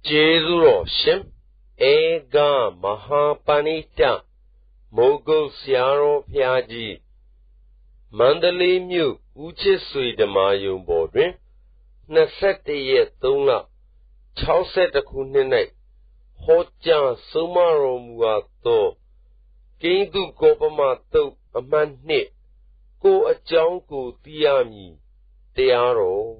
Jezuro Shim Ega Mahapanita Mogo Siaro Piaji Mandali Mu Uchisui de Mayum Bodrin Nasette Yet Dona Chauset a Kunine Hoja Sumaro Muato Kindu Gopama to a man knit Go a jungle Tiami Tearo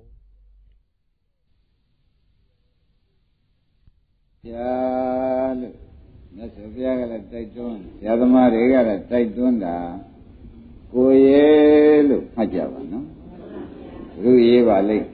Yalu, Nasavia Titan, Yadamariga Titunda, Koyelu, Majava, no? Ruiva Lake,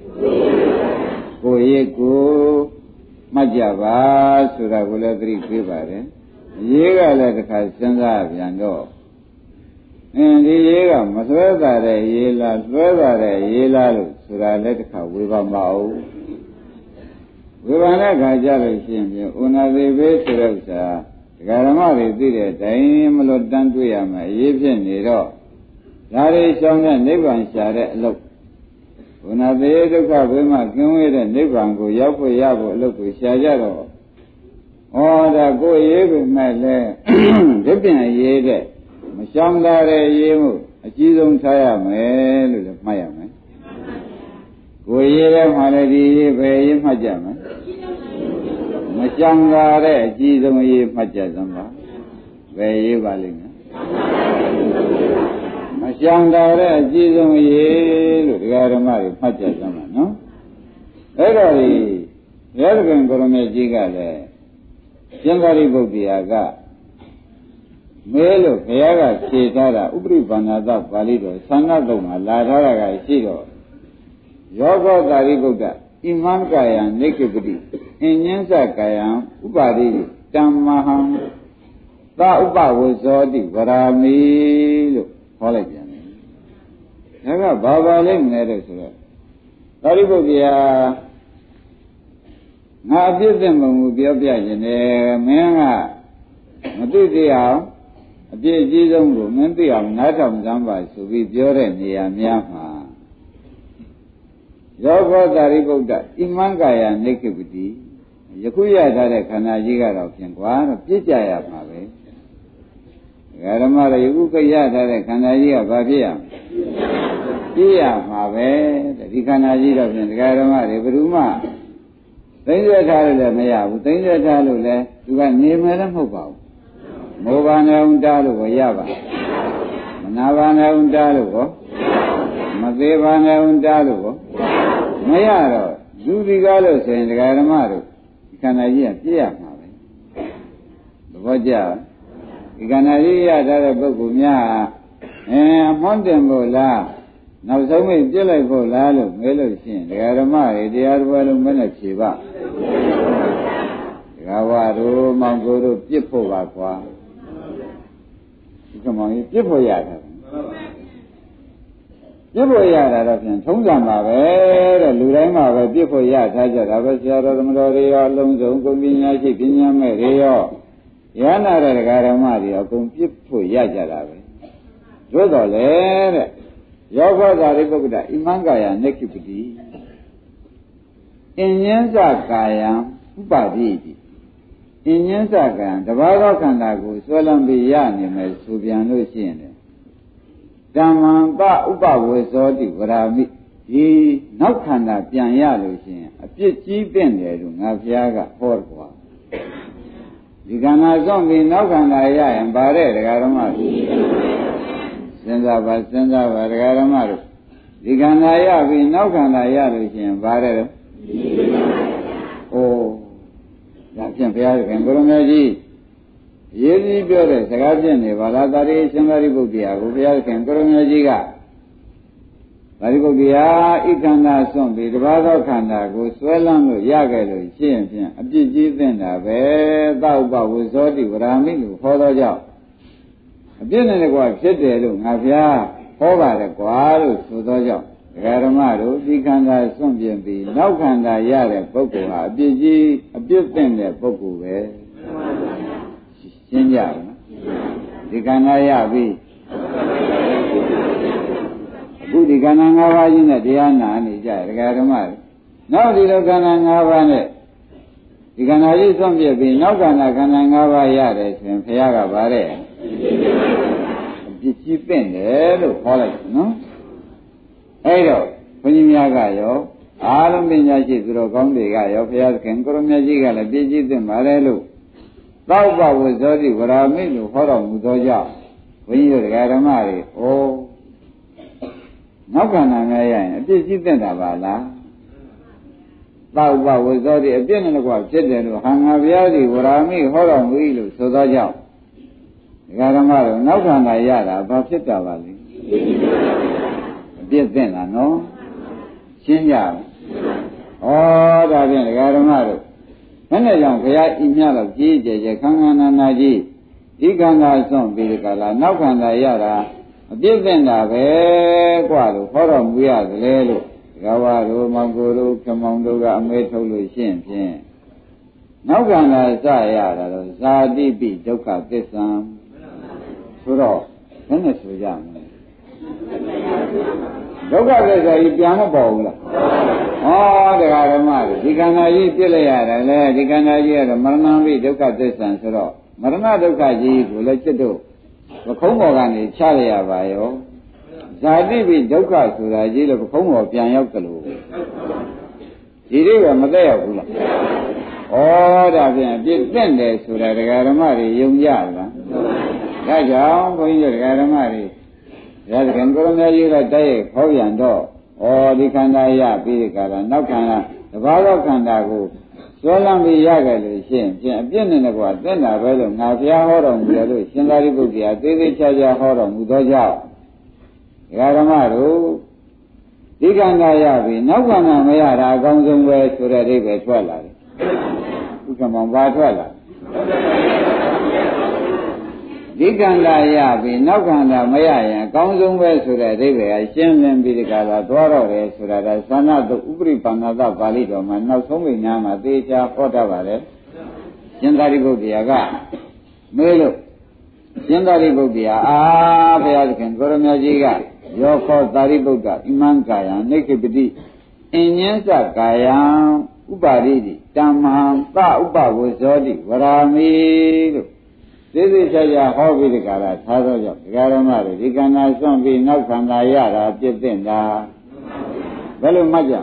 Koyeku, Majava, Suragula Greek River, Yega like Kasanda, Yando. And the Yega, Maswada, Yela, Swada, Yela, Suraletka, Viva Mao. Vivana Gajalation, Una Vive Surabsa, Garamari did it, Daimalo Dantuyama, Yipsen Nero. Lari Sona Niban Share, look. Una Veduka Vima, Gumid and Nibango, Yapo Yabo, look with Shajaro. Oh, the go Yebu, my leg, dipping a yede, Mashamdare Yemu, a Chizum Tayam, of Mayame. Go Yere Maladi, Bay Majama. Machangare, Jizum Majazamba, Bay Valinga. Machangare, Jizum Ye, Garamari, Majazama, no? Every Yergan Gorome Jigale, Jangari Bobiaga, Melo, Yaga, Chitara, Ubri Banada, Valido, Sanadoma, Ladaraga, Shiro, Yoga Darigoda. Iman Kaya, Nikibudi, Inyansa Kaya, Ubadi, Tamaham, Ta Uba was Zodi, Varami, Holijan. Naga Baba Ling, Nedosura. Taribogia Nabism Mubia, Menga, Matudia, a dear Jizum, Mentia, Natam Zamba, so we Jore, Niamia. Yoga Dariboda, Imangaya, Nikibudi, Yakuya Dare Kanajiga of Yankwa, Pijaya Pave, Garamara Yukaya Dare Kanajiga Babia, Pia Mave, the Kanajiga of Garamara, Bruma, Things that are Maya, things that are you can name them Hobao, Movana Undalu, Yava, Manavana Undalu, Madevana Undalu. Mayaro, Judigalos and Garamaru, Canadia, Pia, the Vaja, Ganaria, Darabugumia, and Montembola, now so many Jelaibola, Melosin, the Garamari, the Arwell Menachiva, Gavaru, Manguru, Pipovaqua. Come on, Pipoyaka. Pipoyara, Tongama, Lurema, Pipoyata, Rabasara, Maria, Lonzo, Gomina, Pinya, Maria, Yana, Garamari, Pipo Yajarabe. Jodole, Yoga, Riboda, Imangaya, Nekipudi. In Yenza Gaya, Ubadi. In Yenza Gan, the Varakandago, Solambi Yani, Subian Lucien. Damanga Uba was all the Varami. He now can't be a bit cheap in there, Naviaga, Porqua. You can have something no can I and Bare, the Garamari. Senda Garamari. You can I be no can I and Bare. Oh, that can be a Goromaji. Yezi Biore, Sagazine, Valadari, Sangari Budia, Gubia, Kangoromajiga. Varigobia, Ikanda, Sombi, the Vado Kanda, Guswellam, Yagalo, Shin, Abiji, Venda, Bauba, Wuzodi, Rami, Hodoja. A dinner was said there, Navia, Hova, the Guaru, Sudoja, Garamaru, Ikanda, Sombi, no Kanda, Yare, Poku, Abiji, a bit Venda, Poku, Sinja, the Ganaya, Budi Gananga in the Diana and Garamar. Now the Gananga, ဒီခန္ဓာကြီးဆုံးပြပြီးနောက်ခန္ဓာ၅ပါးရတယ်ဆိုရင်ဘုရားကဗါတဲ့အပြစ်ကြီးပင့်တယ်လို့ခေါ်လိုက်နော်အဲ့တော့ဘုန်းကြီးများကရောအားလုံးပညာရှိသူတော်ကောင်းတွေကရောဘုရားသခင်ကိုရမကြီးကလည်းပြည့်ကြီးသင့်ပါတယ်လို့သောပဝဇောတိဝရာမိလို့ဟောတော်မူသောကြောင့်ဘုန်းကြီးတို့ဓမ္မတွေနောက်ခန္ဓာများရရင်အပြစ်ကြီးသင့်တာပါလားသောပဝဇောတိအပြစ်နဲ့တကွဖြစ်တယ်လို့ဟာငါဘုရားကြီးဝရာမိဟောတော်မူ၏လို့ဆိုသောကြောင့်ဓမ္မတို့နောက်ခန္ဓာရတာဘာဖြစ်တာပါလဲအပြစ်သင့်တာနော်ရှင်းကြဒါဖြင့်ဓမ္မတို့ဘယ်နဲ့ကြောင့်ဘုရားဤမြတ်လို့ကြီးကျယ်ကျယ်ခန္ဓာနာနာကြီးဒီခန္ဓာစွန့်ပြီးဒီကလာနောက်ခန္ဓာရတာအပြစ်သင့်တာပဲกว่าလို့ဟောတော်မူရသလဲလို့ဒကာဝါတို့မောင်ကိုတို့ခမောင်တို့ကအမဲထုတ်လို့ရှင်းဖြင့်နောက်ခန္ဓာစရတာတော့ဇာတိပိဒုက္ခသစ္စာဆိုတော့ဘယ်နဲ့ဆိုကြမလဲဒုက္ခသစ္စာကြီးပြန်မပေါ်ဘူးလားတရားဓမ္မတွေဒီခန္ဓာကြီးပြစ်လိုက်ရတယ်လေဒီခန္ဓာကြီးကတော့မရဏပိဒုက္ခသစ္စာဆိုတော့မရဏဒုက္ခကြီးကိုလည်းจิตတို့ပခုံးပေါ်ကနေချရရပါရောဇာတိပိဒုက္ခဆိုတာကြီးလို့ပခုံးပေါ်ပြန်ရောက်ကြလို့ဒီတွေကမသက်ရောက်ဘူးလားဒါဖြင့်ပြစ်သင့်တယ်ဆိုတာတရားဓမ္မတွေယုံကြလားဒါကြောင့်ဘုန်းကြီးတို့တရားဓမ္မတွေဒါကံကိုရမကြီးကတိုက်ရိုက်ခေါ်ပြန်တော့ဒီခန္ဓာရပြီးဒီကလာနောက်ခန္ဓာတဘာသောခန္ဓာကိုစွဲလမ်းပြီးရခဲ့လို့ရှိရင်ဖြင့်အပြစ်နဲ့တကွာသင့်တာပဲလို့ငါဘုရားဟောတော်မူတယ်လို့ရှင်သာရိပုတ္တရာသေးသေးချာချာဟောတော်မူသောကြောင့်ဓမ္မတို့ဒီခန္ဓာရပြီးနောက်ခန္ဓာမရတာအကောင်းဆုံးပဲဆိုတဲ့အိဗယ်ထွက်လာတယ်ဥက္ကမောင်ဘာထွက်လာဒီခန္ဓာရပြီးနောက်ခန္ဓာမရရင်အကောင်းဆုံးပဲဆိုတဲ့အိဗယ်ကရှင်းလင်းပြီးဒီကလာသွားတော့တယ်ဆိုတာကသဏ္ဍတုဥပရိပန္နသပါဠိတော်မှာနောက်ဆုံးမိညာမှာသေချာဟောတတ်ပါတယ်ရှင်သာရိပုတ္တရာကမေးလို့ရှင်သာရိပုတ္တရာဘုရားသခင်ကိုရမကြီးကယောခောသာရိပုတ္တဣမံကာယံနိခိပတိအဉ္ဉ္စကာယံဥပါရိတိတမ္မံသဥပဝဇောတိဝရာမိလို့သေသေးချာချာဟောပြီးဒီကလာထားသောကြောင့်ဒကာရမတွေဒီခန္ဓာစွန့်ပြီးနောက်ခန္ဓာရတာပြည့်တဲ့တာဘယ်လိုမှတ်ကြ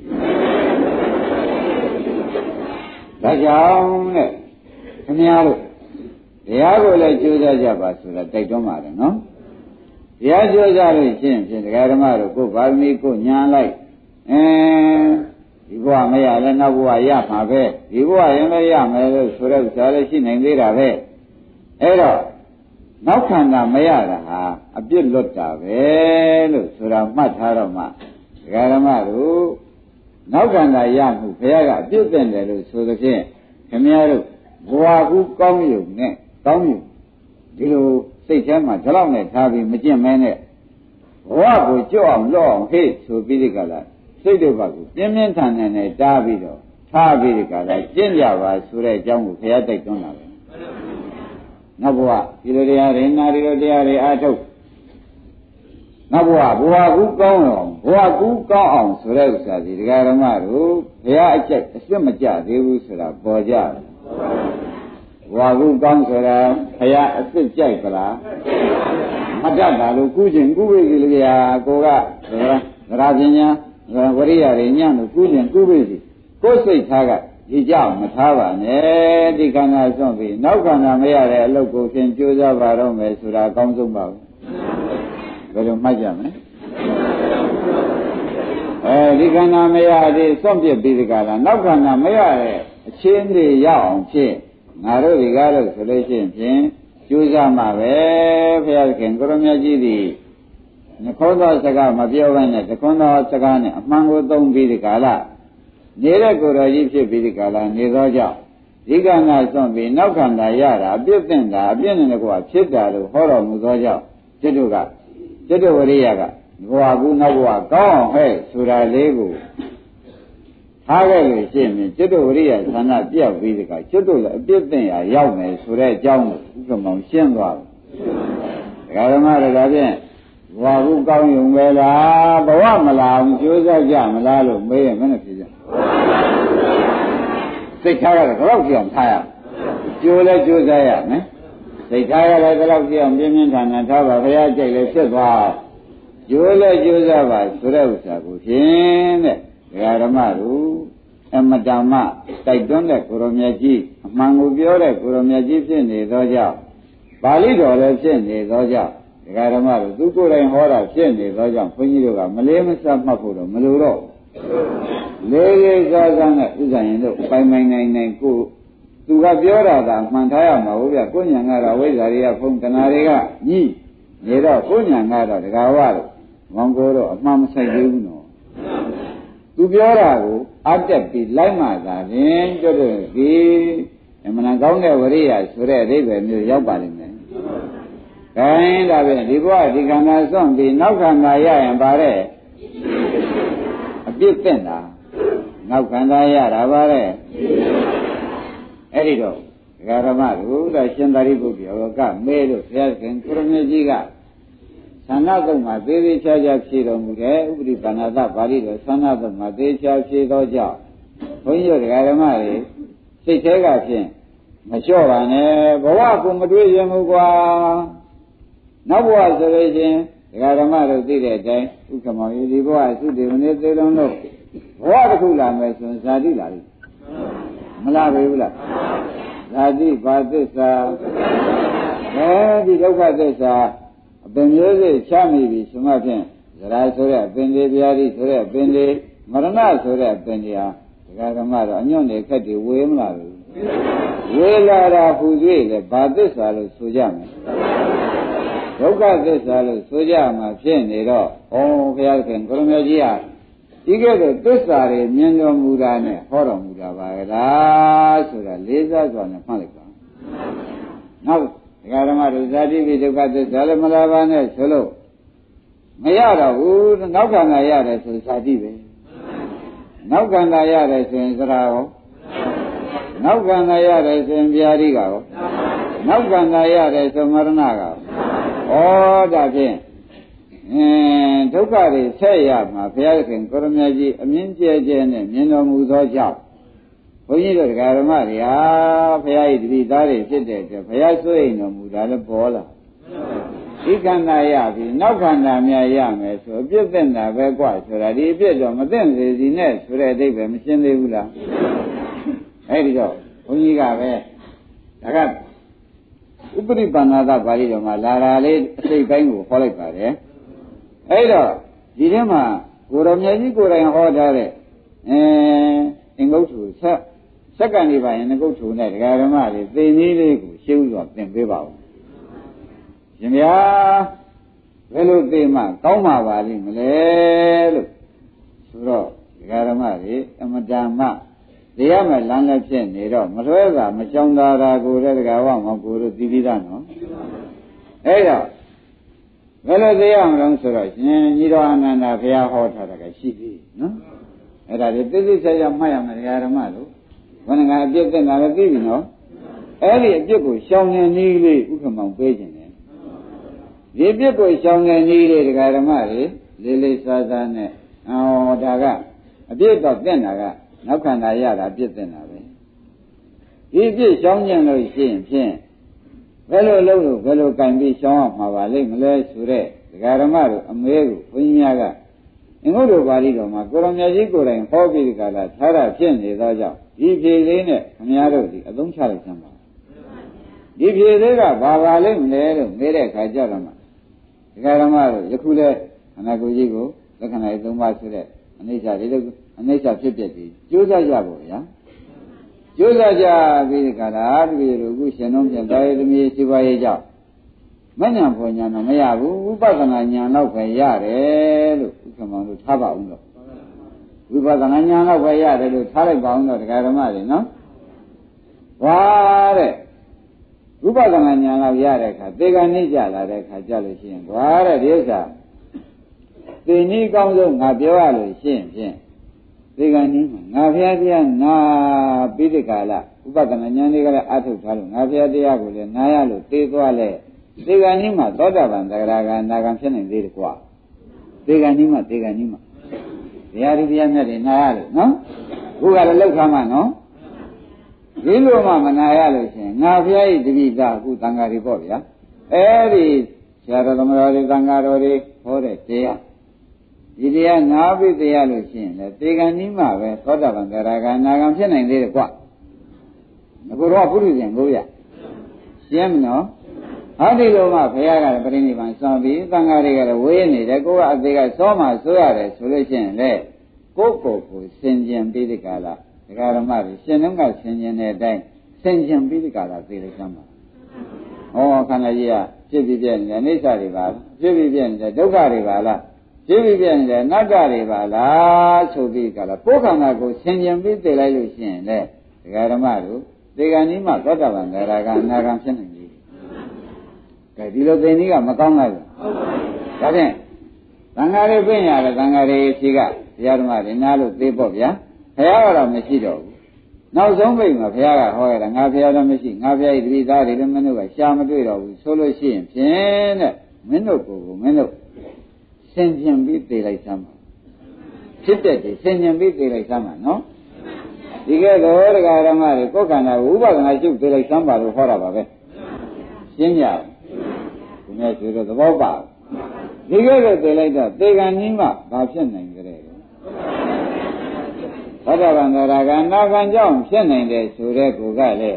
လဲဒါကြောင့်နဲ့ခင်ဗျားတို့တရားကိုလည်းကြိုးစားကြပါဆိုတာတိုက်တွန်းပါတယ်နော်တရားကြိုးစားလို့ရှင်းဖြင့်ဒကာဓမ္မတို့ကိုယ်ပါရမီကိုညာလိုက်ဒီဘဝမရလဲနောက်ဘဝရမှာပဲဒီဘဝရင်လည်းရမယ်လို့ဆိုတဲ့ဥစ္စာလည်းရှိနိုင်သေးတာပဲအဲ့တော့နောက်ခန္ဓာမရတာဟာအပြစ်လွတ်တာပဲလို့ဆိုတာမှတ်ထားတော့မှဒကာဓမ္မတို့နောက်ခန္ဓာရမှုဘုရားကအပြစ်တင်တယ်လို့ဆိုသဖြင့်ခင်ဗျားတို့ဘဝကူကောင်းရုံနဲ့ကောင်းရုံဒီလိုစိတ်ထဲမှာဒီလောက်နဲ့ထားပြီးမကျင့်မဲနဲ့ဘဝကိုကြော့အောင်လော့အောင်ဟေ့ဆိုပြီးဒီကလာစိတ်တို့ဘက်ကိုပြင်းပြင်းထန်ထန်နဲ့တားပြီးတော့ထားပြီးဒီကလာကျင့်ကြပါဆိုတဲ့အကြောင်းကိုဘုရားတိုက်တွန်းတာပဲနောက်ဘဝဒီလိုတရားတွေနာဒီလိုတရားတွေအားထုတ်နောက်ဘဝကူကောင်းအောင်ဘဝကူကောင်းအောင်ဆိုတဲ့ဥစ္စာဒီဒကာဓမ္မတို့ဘုရားအကျက်အစ်မကြသေးဘူးဆိုတာပေါ်ကြတယ်ဘဝကူကောင်းဆိုတာဘုရားအစ်ကြိုက်ပလားမတတ်တာလို့ကုကျင်ကုဝိကိလျာကိုကသရပညာဝရိယတွေညံ့လို့ကုကျင်ကုဝိကိကိုယ်စိတ်ထားကဒီကြောင့်မထားပါနဲ့ဒီခန္ဓာစွန့်ပြီးနောက်ခန္ဓာမရတဲ့အလုပ်ကိုဖြင့်ကြိုးစားပါတော့မယ်ဆိုတာအကောင်းဆုံးပါဘူးဘယ်လိုမှတ်ကြမလဲဒီခန္ဓာမရသေးစွန့်ပြစ်ပြီးဒီကလာနောက်ခန္ဓာမရတဲ့အချင်းတွေရအောင်ဖြင့်ငါတို့ဒီကားလို့ဆိုလို့ရှိရင်ဖြင့်ကြိုးစားမှာပဲဘုရားသခင်ကိုရမကြီးသည်နှခေါ်သောစကားမပြောဘဲနဲ့တခွန်းသောစကားနဲ့အမှန်ကိုသုံးပြီးဒီကလာနေတဲ့ကိုယ်တော်ကြီးဖြစ်ပြီးဒီကလာနေသောကြောင့်ဒီခန္ဓာစွန့်ပြီးနောက်ခန္ဓာရတာအပြစ်သင့်တာအပြစ်နဲ့ကွာဖြစ်တာလို့ဟောတော်မူသောကြောင့်จิตတို့ဝရိယကဘဝကူနောက်ဘဝကောင်းအောင်ဟဲ့ဆိုတာလေးကိုထားခဲ့လို့ရှိရင်จิตတို့ဝရိယဌာနပြောက်ပြီးဒီကจิตတို့လည်းအပြစ်သင့်ရာရောက်မယ်ဆိုတဲ့အကြောင်းကိုဥက္ကမောင်ရှင်းသွားတယ်ဒကာဓမ္မတွေကဖြင့်ဘဝကူကောင်းရုံပဲလားဘဝမလာအောင်ကြိုးစားကြမလားလို့မေးရင်မနဲ့ဖြစ်ကြစိတ်ထားကတော့တော့ကြောင်ထားရကျိုးလဲကျိုးစားရမယ်စိတ်ထားရလည်းတော့ကြောင်ပြင်းပြင်းထန်ထန်ထားပါဘုရားကြိုက်လဲဖြစ်သွားကျိုးလဲကျိုးစားပါဆိုတဲ့ဥစ္စာကိုဖြင့်တဲ့ဒကာဓမ္မတို့အမတမတိုက်တွန်းတဲ့ကိုရောမြတ်ကြီးအမှန်ကိုပြောတဲ့ကိုရောမြတ်ကြီးဖြစ်နေသောကြောင့်ပါဠိတော်လည်းဖြစ်နေသောကြောင့်ဒကာဓမ္မတို့သူကိုယ်တိုင်ဟောတာဖြစ်နေသောကြောင့်ဘုန်းကြီးတို့ကမလေးမဆမှတ်ဖို့တော့မလိုတော့လေးလေးစားစားနဲ့ဥစ္စာရင်တို့ပိုင်နိုင်ကိုသူကပြောတာသာမှန်ထားရမှာဟုတ်ဗျကိုညာကတော့ဝိဇ္ဇာတွေကဖုံးတဏှာတွေကညှိနေတော့ကိုညာကတော့ဒကာဝတို့မောင်ကိုတော့အမှန်မဆိုင်သေးဘူးနော်သူပြောတာကိုအတက်ပြီးလိုက်မှသာရင်ကျွတ်တယ်ဒီအမှန်ကောင်းတဲ့ဝရိယဆိုတဲ့အဓိပ္ပာယ်မျိုးရောက်ပါလိမ့်မယ်။ဒါရင်ဒါဖြင့်ဒီဘဝဒီခန္ဓာစွန့်ပြီးနောက်ခန္ဓာရရင်ပါတဲ့အပြစ်သင့်တာနောက်ခန္ဓာရတာပါတဲ့အဲ့ဒီတော့ဒကာဓမ္မတို့ကရှင်သာရိပုတ္တရာကမဲလို့ဘုရားခင်ကိုရမကြီးကသန္နာတုံမှာသေးသေးချာချာဖြေတော်မူတယ်ဥပရိပန္နသပါဠိတော်သန္နာတုံမှာသေးချာဖြေသောကြောင့်ဘုန်းကြီးတို့ဒကာဓမ္မတွေစိတ်ထဲကဖြင့်မလျှော့ပါနဲ့ဘဝကိုမတွေးရင်ဘူးကွာနောက်ဘဝဆိုလို့ချင်းဒကာဓမ္မတို့သိတဲ့အတိုင်းဥက္ကမောယဒီဘဝသုတေဝနေသေးလုံးလို့ဘဝတစ်ခုလာမယ်ဆိုရင်ဇာတိလာပြီမလားဘူးလားဇာတိဘာသစ္စာဒီဒုက္ခသစ္စာအပင်မျိုးစိချမိပြီဆိုမှဖြင့်ဇရာဆိုတဲ့အပင်တွေဗျာတိဆိုတဲ့အပင်တွေမရဏဆိုတဲ့အပင်တွေဟာဒကာဓမ္မတို့အညွန့်တွေခက်တွေဝေးမလားဘူးဝေလာတာဟူ၍လေဘာသစ္စာလို့ဆိုကြမယ်ဒုက္ခသစ္စာလို့ဆိုကြမှာဖြစ်နေတော့ဩဘုရားခင်ကိုရမကြီးဟာဒီကဲ့သို့သစ္စာတွေမြင်တော်မူတာနဲ့ဟောတော်မူတာပါကလားဆိုတာလေးစားစွာနဲ့မှတ်လိုက်ပါနောက်ဒကာဓမ္မတို့ဇာတိပိဒုက္ခသစ္စာလည်းမလာပါနဲ့ဆိုလို့မရတော့ဘူးနောက်ခန္ဓာရတယ်ဆိုဇာတိပဲနောက်ခန္ဓာရတယ်ဆိုရင်သရရောနောက်ခန္ဓာရတယ်ဆိုရင်ဗျာတိကရောနောက်ခန္ဓာရတယ်ဆိုမရဏကရောဩဒါဖြင့်ဒုက္ခတွေဆက်ရမှာဘုရားခင်ကိုရမကြီးအမြင့်ကျဲကျဲနဲ့မြင်တော်မူသောကြောင့်ဘုန်းကြီးတို့ဒကာဓမ္မတွေဟာဘုရား၏တပည့်သားတွေဖြစ်တဲ့အတွက်ဘုရားဆိုရင်တော်မူတာလည်းပေါ်လာဒီခန္ဓာရပြီနောက်ခန္ဓာများရမယ်ဆိုအပြစ်သက်တာပဲกว่าဆိုတာဒီအပြစ်တော့မသက်စေစီနဲ့ဆိုတဲ့အဓိပ္ပာယ်မရှင်းသေးဘူးလားအဲ့ဒီတော့ဘုန်းကြီးကပဲဒါကဥပရိပန္နသပါဠိတော်မှာလာတာလေးအစိတ်ပိုင်းကိုဟောလိုက်ပါတယ်အဲ့တော့ဒီထဲမှာကိုရောမြတ်ကြီးကိုယ်တိုင်ဟောထားတဲ့အင်္ဂုတ္ထုစက္ကန့်ဒီပါရင်ငုတ်ထုနဲ့ဒကာဓမ္မတွေသိနည်းလေးကိုရှင်းဥစွာသင်ပေးပါဦးရှင်ဗျာဘယ်လိုသိမှကောင်းမှာပါလိမ့်မလဲလို့ဆိုတော့ဒကာဓမ္မတွေအမတန်မှတရားမဲ့လမ်းလည်းဖြစ်နေတော့မလွဲတာမချောင်သာတာကိုလည်းဒကာဝမောင်ကိုတို့သိပြီးသားနော်အဲ့တော့ဘယ်လိုသိရမလို့ဆိုတော့ရှင်ကြီးတော်အနန္ဒာဘုရားဟောထားတာကရှိပြီနော်အဲ့ဒါဒီသိသိချာချာမှတ်ရမယ်ဒကာဓမ္မတို့ဘယ်နှကအပြစ်သက်တာလည်းသိပြီနော်အဲ့ဒီအပြစ်ကိုရှောင်နေနည်းလေးဥက္ကမောင်ပေးခြင်းတယ်ဒီအပြစ်ကိုရှောင်နေနည်းလေးဒကာဓမ္မတွေလေးလေးစားစားနဲ့ဒါကအပြစ်တော့သက်တာကနောက်ခန္ဓာရတာပြစ်သက်တာပဲဒီပြစ်ရှောင်ခြင်းလို့ရှိရင်ဖြင့်ဘယ်လိုလုပ်လို့ဘယ်လိုကံပြီးရှောင်ရမှာပါလိမ့်မလဲဆိုတဲ့ဒကာဓမ္မတို့အမဲကိုဘုန်းကြီးများကအင်္ဂုတ္တပါဠိတော်မှာကိုရမကြီးကိုယ်တိုင်ဟောပြီးဒီကလာထားတာဖြစ်နေသောကြောင့်ဒီဖြေလေးနဲ့ခင်ဗျားတို့ဒီအသုံးချလိုက်စမ်းပါဒီဖြေလေးကဘာပါလိမ့်မလဲလို့မေးတဲ့အခါကျတော့မှဒကာဓမ္မတို့ယခုလဲခန္ဓာကိုယ်ကြီးကိုလက္ခဏာ၃ပါးဆိုတဲ့အနိစ္စလေးတို့အနိစ္စဖြစ်ဖြစ်ပြီးကြိုးစားကြပါဗျာကြိုးစားကြပြီးဒီကလာတပည့်တို့အခုရှင်တော်ပြန်တော်ရသမီးရှိပါရဲ့ကြောင့်မဉဏ်ဖွညာတော့မရဘူးဝိပဿနာဉာဏ်တော့ပဲရတယ်လို့ဥက္ကမောင်တို့ထားပါအောင်တော့ဝိပဿနာဉာဏ်တော့ပဲရတယ်လို့ထားလိုက်ပါအောင်တော့ဒကာဓမ္မတွေနော်ဟွာတဲ့ဝိပဿနာဉာဏ်တော့ရတဲ့အခါသေကံနိကြလာတဲ့အခါကြလို့ရှိရင်ဟွာတဲ့ဒီဥစ္စာသေနည်းကောင်းဆုံးငါပြောရလို့ရှိရင်ဖြင့်သေကံနည်းမှာငါဖျားတရားနာပြီးဒီကာလဥပဒနာဉာဏ်တွေကလည်းအထုတ်ထားလို့ငါဖျားတရားကိုလည်းနာရလို့သိသွားလဲသေကံနည်းမှာသောတာပန်သဂရဂံနာဂံဖြစ်နိုင်သေးတယ်ကွာသေကံနည်းမှာတရားဒီတရားမြတ်တွေနာရလို့နော်ခုကလည်းလောက်ခါမှနော်ဒီလိုမှမနာရလို့ရှင်ငါဖျားဤတပိသာအခုတန်ဃာတွေပေါ့ဗျာအဲ့ဒီဆရာတော်သမတော်တွေတန်ဃာတော်တွေဟောတဲ့တရားဒီတရားနာပြီးတရားလို့ရှိရင်လေသေကံဤမှာပဲသောတာပန်သရဂါနာဂံဖြစ်နိုင်သေးတယ်ကွငါကတော့ပုရိသေကိုရရှင်းမနော်ဟောဒီလိုမှဘုရားကလည်းပြိဋိဘံစောပြီးသံဃာတွေကလည်းဝေးနေတယ်ကိုကအသေးကစောမှဆိုရတယ်ဆိုလို့ရှိရင်လေကိုဆင်ကျင်ပြီးဒီကလာဒကာရမတွေရှင်တော့ကဆင်ကျင်တဲ့အတိုင်းဆင်ကျင်ပြီးဒီကလာသိလိုက်စမ်းပါဟောခန္ဓာကြီးကဖြစ်ပြီးပြည့်နေတယ်အိဋ္ဌာတွေပါလားဖြစ်ပြီးပြည့်နေတယ်ဒုက္ခတွေပါလားဖြစ်ပြီးပြည့်နေတယ်အနတ္တတွေပါလားဆိုပြီးကလာကိုယ်ခန္ဓာကိုဆင်ကျင်ပြီးသိလိုက်လို့ရှိရင်လေဒကာရမတို့သေကံဤမှာသောတာပန်သရဂါအနာဂံဖြစ်နိုင်တယ်ကဲဒီလိုသိနည်းကမကောင်းလိုက်ဘူးဒါဖြင့်သံဃာတွေပြင်ရတယ်သံဃာတွေရှိကတရားဓမ္မတွေနားလို့သိပေါ့ဗျာဘုရားကတော့မရှိတော့ဘူးနောက်ဆုံးပိတ်မှာဘုရားကဟောရတာငါဘုရားတော့မရှိငါဘုရားဤတပိသားတွေလည်းမင်းတို့ကရှားမတွေ့တော့ဘူးဆိုလို့ရှိရင်ဖြင့်တဲ့မင်းတို့ကိုမင်းတို့ဆင်ကျင်ပြီးသိလိုက်စမ်းပါဖြစ်တဲ့ဒီဆင်ကျင်ပြီးသိလိုက်စမ်းပါနော်ဒီကဲတော့တရားဓမ္မတွေကိုယ်ခန္ဓာကိုဥပဒနာရှုသိလိုက်စမ်းပါလို့ဟောတာပါပဲရှင်းကြဒီနေ့ဆိုတော့သဘောပါဒီကဲတော့သိလိုက်တော့သေကံကြီးမှဘာဖြစ်နိုင်ကြလဲသောတာပန်သရဂါနာဂံကြောင့်ဖြစ်နိုင်တယ်ဆိုတဲ့ကိုကလည်း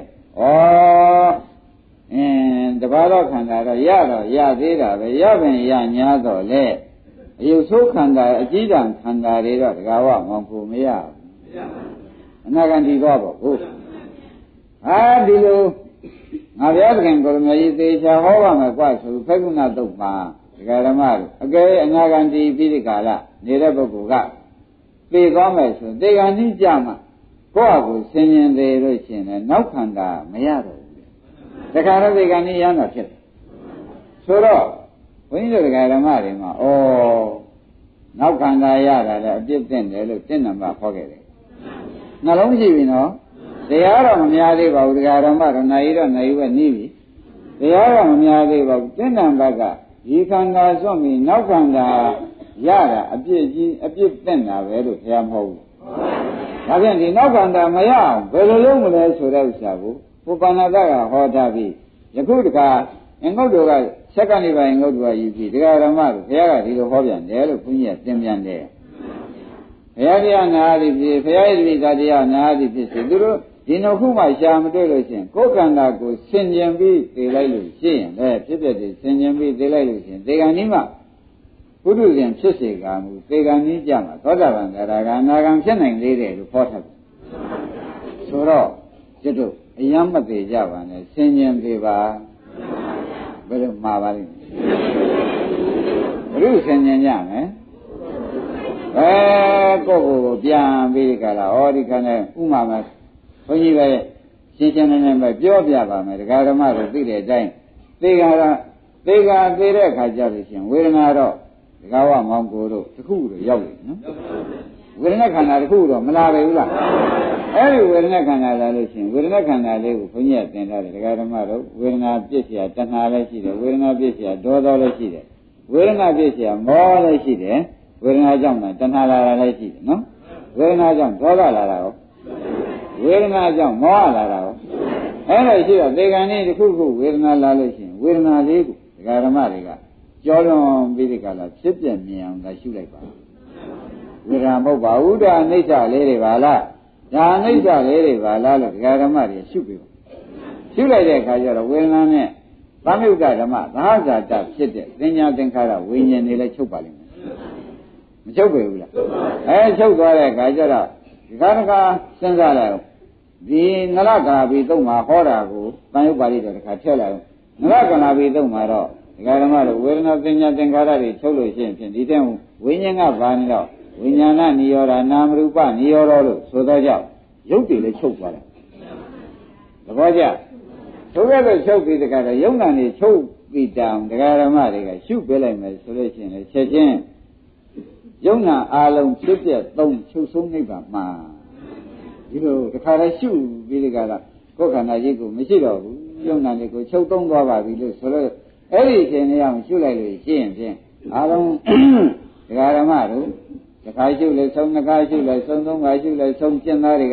တပါးတော့ခန္ဓာတော့ရသေးတာပဲရပင်ရညာတော့လေအယုဆိုးခန္ဓာအကြီးတန်းခန္ဓာတွေတော့တကားဝမောင်ဖို့မရဘူးအနာဂံတည်သွားပေါ့ဟုတ်ဒီလိုငါဘုရားသခင်ကိုရမကြီးသေချာဟောပါမယ်ကွာဆိုဖက်ကုဏတုတ်ပါဒကာဓမ္မတို့အကယ်အနာဂံတည်ပြီးဒီကာလနေတဲ့ပုဂ္ဂိုလ်ကသိသွားမယ်ဆိုသေကံကြီးကြမှာကိုယ့်အကူဆင်ញင်သေးလို့ရှိရင်နောက်ခန္ဓာမရတော့ဘူးတခါတော့သေကံကြီးရမ်းတာဖြစ်တယ်ဆိုတော့ဘုန်းကြီးတို့ဒကာဓမ္မတွေမှာနောက်ခန္ဓာရတာလည်းအပြစ်တင်တယ်လို့တင့်နံပါတ်ဟောခဲ့တယ်နှလုံးရှိပြီနော်တရားတော့မများသေးပါဘူးတရားတော်မှတော့နိုင်တော့နိုင်ပဲနီးပြီတရားတော့မများသေးပါဘူးတင့်နံပါတ်ကဒီခန္ဓာစွန့်ပြီးနောက်ခန္ဓာရတာအပြစ်ကြီးအပြစ်တင်တာပဲလို့ဘုရားမဟုတ်ဘူးဒါဖြင့်ဒီနောက်ခန္ဓာမရအောင်ဘယ်လိုလုပ်မလဲဆိုတဲ့ဥစ္စာကိုဘုပ္ပန္နတကဟောထားပြီးယခုတခါအငုတ်တော်ကဆက်ကနေပါအငုတ်တော်ကယူပြီးတရားဓမ္မကိုဘုရားကဒီလိုဟောပြန်တယ်လို့ဘုန်းကြီးကသင်ပြန်တယ်ဘုရားတရားနာသည်ဖြစ်ဘုရားရဲ့ဒီသာတရားနာသည်ဖြစ်စေသူတို့ဒီနှုတ်ခုမှရှာမတွေ့လို့ရှိရင်ကိုယ်ခန္ဓာကိုဆင်ញင်ပြီးသိလိုက်လို့ရှိရင်လေဖြစ်ဖြစ်ဒီဆင်ញင်ပြီးသိလိုက်လို့ရှိရင်သေကံကြီးမှပုထုဇဉ်ဖြစ်စေကမူသေကံကြီးကြမှာသောတာပန်သရဂါအနာဂံဖြစ်နိုင်သေးတယ်လို့ဟောထားတယ်ဆိုတော့ကျွတ်တို့အယံမသေးကြပါနဲ့ဆင်ញင်သေးပါဘယ်လိုမှာပါလိမ့်ဘုရုဆင်ញင်ကြမယ်ကိုယ်ပြန်ပြီးကြလားဒီကနေ့ဥမာမှာဘုန်းကြီးပဲရှင်းရှင်းလင်းလင်းပဲပြောပြပါမယ်ဒကာဓမ္မတို့သိတဲ့အတိုင်းသေကသေတဲ့အခါကျလို့ရှိရင်ဝေဒနာတော့ဒကာဝမောင်ကိုတို့တစ်ခုတော့ရောက်ပြီနော်ဝေဒနာခန္ဓာတစ်ခုတော့မလာပဲဘူးလားအဲ့ဒီဝေဒနာခန္ဓာလာလို့ရှိရင်ဝေဒနာခန္ဓာလေးကိုဘုန်းကြီးကသင်ထားတယ်ဒကာဓမ္မတို့ဝေဒနာပြည့်เสียတဏှာလည်းရှိတယ်ဝေဒနာပြည့်เสียဒေါသလည်းရှိတယ်ဝေဒနာပြည့်เสียမောလည်းရှိတယ်ဝေဒနာကြောင့်တဏှာလာတာလည်းရှိတယ်နော်ဝေဒနာကြောင့်ဒေါသလာတာရောဝေဒနာကြောင့်မောဟလာတာရောအဲ့လိုရှိတော့သေကံនេះတစ်ခုခုဝေဒနာလာလို့ရှိရင်ဝေဒနာလေးကိုဒကာဓမ္မတွေကကြောလွန်ပြီးဒီကလာဖြစ်ပြမြင်အောင်သာရှုလိုက်ပါဝေဒနာမဟုတ်ပါဘူးဒါအနိစ္စလေးတွေပါလားဒါအနိစ္စလေးတွေပါလားလို့ဒကာဓမ္မတွေရှုပြီးပါရှုလိုက်တဲ့အခါကျတော့ဝေဒနာနဲ့သမုဒ္ဒဓမ္မသာဇာတဖြစ်တဲ့သင်ညာသင်္ခါရဝိညာဉ်တွေလည်းချုပ်ပါလိမ့်မယ်မချုပ်ပေဘူးလားချုပ်သွားတဲ့အခါကျတော့ဒီကာစဉ်းစားလိုက်အောင်ဒီနရကနာဘီသုံးမှာဟောတာကိုတန်ရုပ်ပါဠိတော်တစ်ခါထည့်လိုက်အောင်နရကနာဘီသုံးမှာတော့ဒီကဓမ္မတို့ဝေဒနာသင်ညာသင်္ခါရတွေချုပ်လို့ရှိရင်ဖြင့်ဒီတဲ့ဝိညာဉ်ကဘာနေတော့ဝိညာဏနိရောဓနာမရူပနိရောဓလို့ဆိုတော့ကြောင့်ရုပ်တွေလည်းချုပ်သွားတယ်သဘောကျချုပ်ရတဲ့ချုပ်ပြီးတခါတော့ယုံနာနေချုပ်ပြီးတောင်ဒကာဓမ္မတွေကရှုပေးလိုက်မယ်ဆိုလို့ရှိရင်လည်းချက်ချင်းယုံနာအာလုံးဖြစ်ပြသုံးချုပ်ဆုံးနိဗ္ဗာန်မှာဒီလိုတခါတည်းရှုပြီးဒီကလာကိုယ်ခန္ဓာကြီးကိုမရှိတော့ဘူးယုံနာလေးကိုချုပ်သုံးသွားပါပြီလို့ဆိုတော့အဲ့ဒီအချိန်လေးအောင်ရှုလိုက်လို့ရှိရင်ဖြင့်အာလုံးဒကာဓမ္မတို့တခါရှုလဲဆုံးနှစ်ခါရှုလဲဆုံးသုံးခါရှုလဲဆုံးကျင့်သားတွေက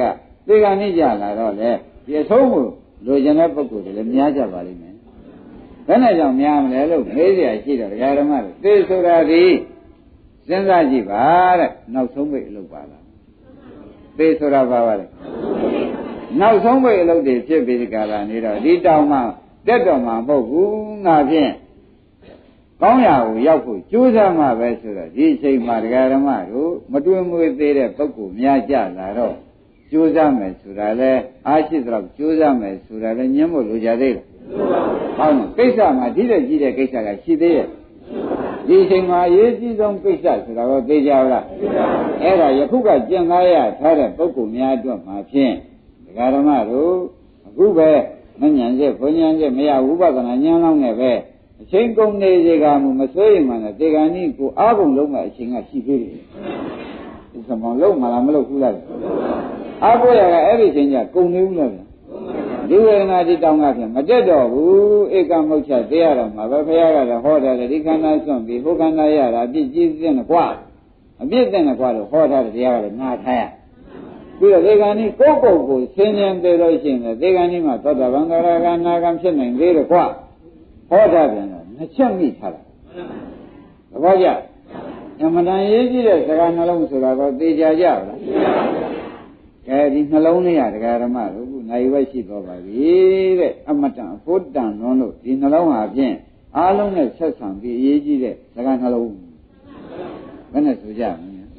သေကံနိကြလာတော့လေဒီအဆုံးကိုလိုချင်တဲ့ပုဂ္ဂိုလ်တွေလည်းများကြပါလိမ့်မယ်ဘယ်နဲ့ကြောင့်များမလဲလို့မေးเสียရှိတော့ဒကာဓမ္မတွေသေဆိုတာဒီစဉ်းစားကြည့်ပါတဲ့နောက်ဆုံးပိတ်အလုပ်ပါလားသေဆိုတာပါပါလေနောက်ဆုံးပိတ်အလုပ်တွေဖြစ်ပြီးဒီကလာနေတော့ဒီတောင်မှတက်တော်မှာမဟုတ်ဘူးငါဖြင့်ကောင်းရာကိုရောက်ဖို့ကြိုးစားမှပဲဆိုတော့ဒီအချိန်မှာဒကာဓမ္မတို့မတွင်မွေသေးတဲ့ပုဂ္ဂိုလ်များကြလာတော့ကြိုးစားမယ်ဆိုတာလဲအားရှိတော့ကြိုးစားမယ်ဆိုတာလဲညှင်းဖို့လိုကြသေးလားဟုတ်ပါဘူးကိစ္စမှာဒီတဲ့ကြီးတဲ့ကိစ္စကရှိသေးရဲ့ဒီအချိန်မှာအရေးကြီးဆုံးကိစ္စဆိုတာတော့သိကြလားအဲ့ဒါယခုကကျင့်သားရထားတဲ့ပုဂ္ဂိုလ်များအတွက်မှာဖြင့်ဒကာဓမ္မတို့အခုပဲမဉဏ်ချက်ဘုံဉဏ်ချက်မရဝိပဿနာဉာဏ်လောက်နဲ့ပဲအချိန်ကုန်နေစေကမှမဆွေးရင်မှလည်းတေဂာနိကိုအားကုန်လုံးမဲ့အချိန်ကရှိသေးတယ်ဒီစမောင်လုံးမလားမလုပ်ဘူးလားအားကိုရကအဲ့ဒီအချိန်ကျကုန်နေဘူးလားဒီဝေဒနာဒီတောင်းကဖြင့်မတက်တော့ဘူးဧကမုတ်ချသေးရတော့မှာပဲဘုရားကတော့ဟောတယ်ဒီခန္ဓာစွန့်ပြီးဟိုခန္ဓာရတာအပြစ်ကြီးစင်းကွာအပြစ်တဲ့ကွာလို့ဟောထားတဲ့တရားကလည်းနားထားရပြီးတော့သေဂာနိကိုဆင်းရဲသေးလို့ရှိရင်သေဂာနိမှာသောတာပန်သရဂနာဂံဖြစ်နိုင်သေးတယ်ကွာဟောထားပြန်တော့နှစ်ချက်မိထားတာသဘောကျအမှန်တန်ရေးကြည့်တဲ့စကားနှလုံးဆိုတာတော့သိကြကြလားအဲဒီနှလုံးလေးရဒကာဓမ္မတို့ခုနိုင်ဝဲရှိတော့ပါပြီတဲ့အမတန်ဘုဒ္ဓံလွန်လို့ဒီနှလုံးဟာဖြင့်အားလုံးနဲ့ဆက်ဆံပြီးအရေးကြီးတဲ့စကားနှလုံးဘယ်နဲ့ဆိုကြမလဲ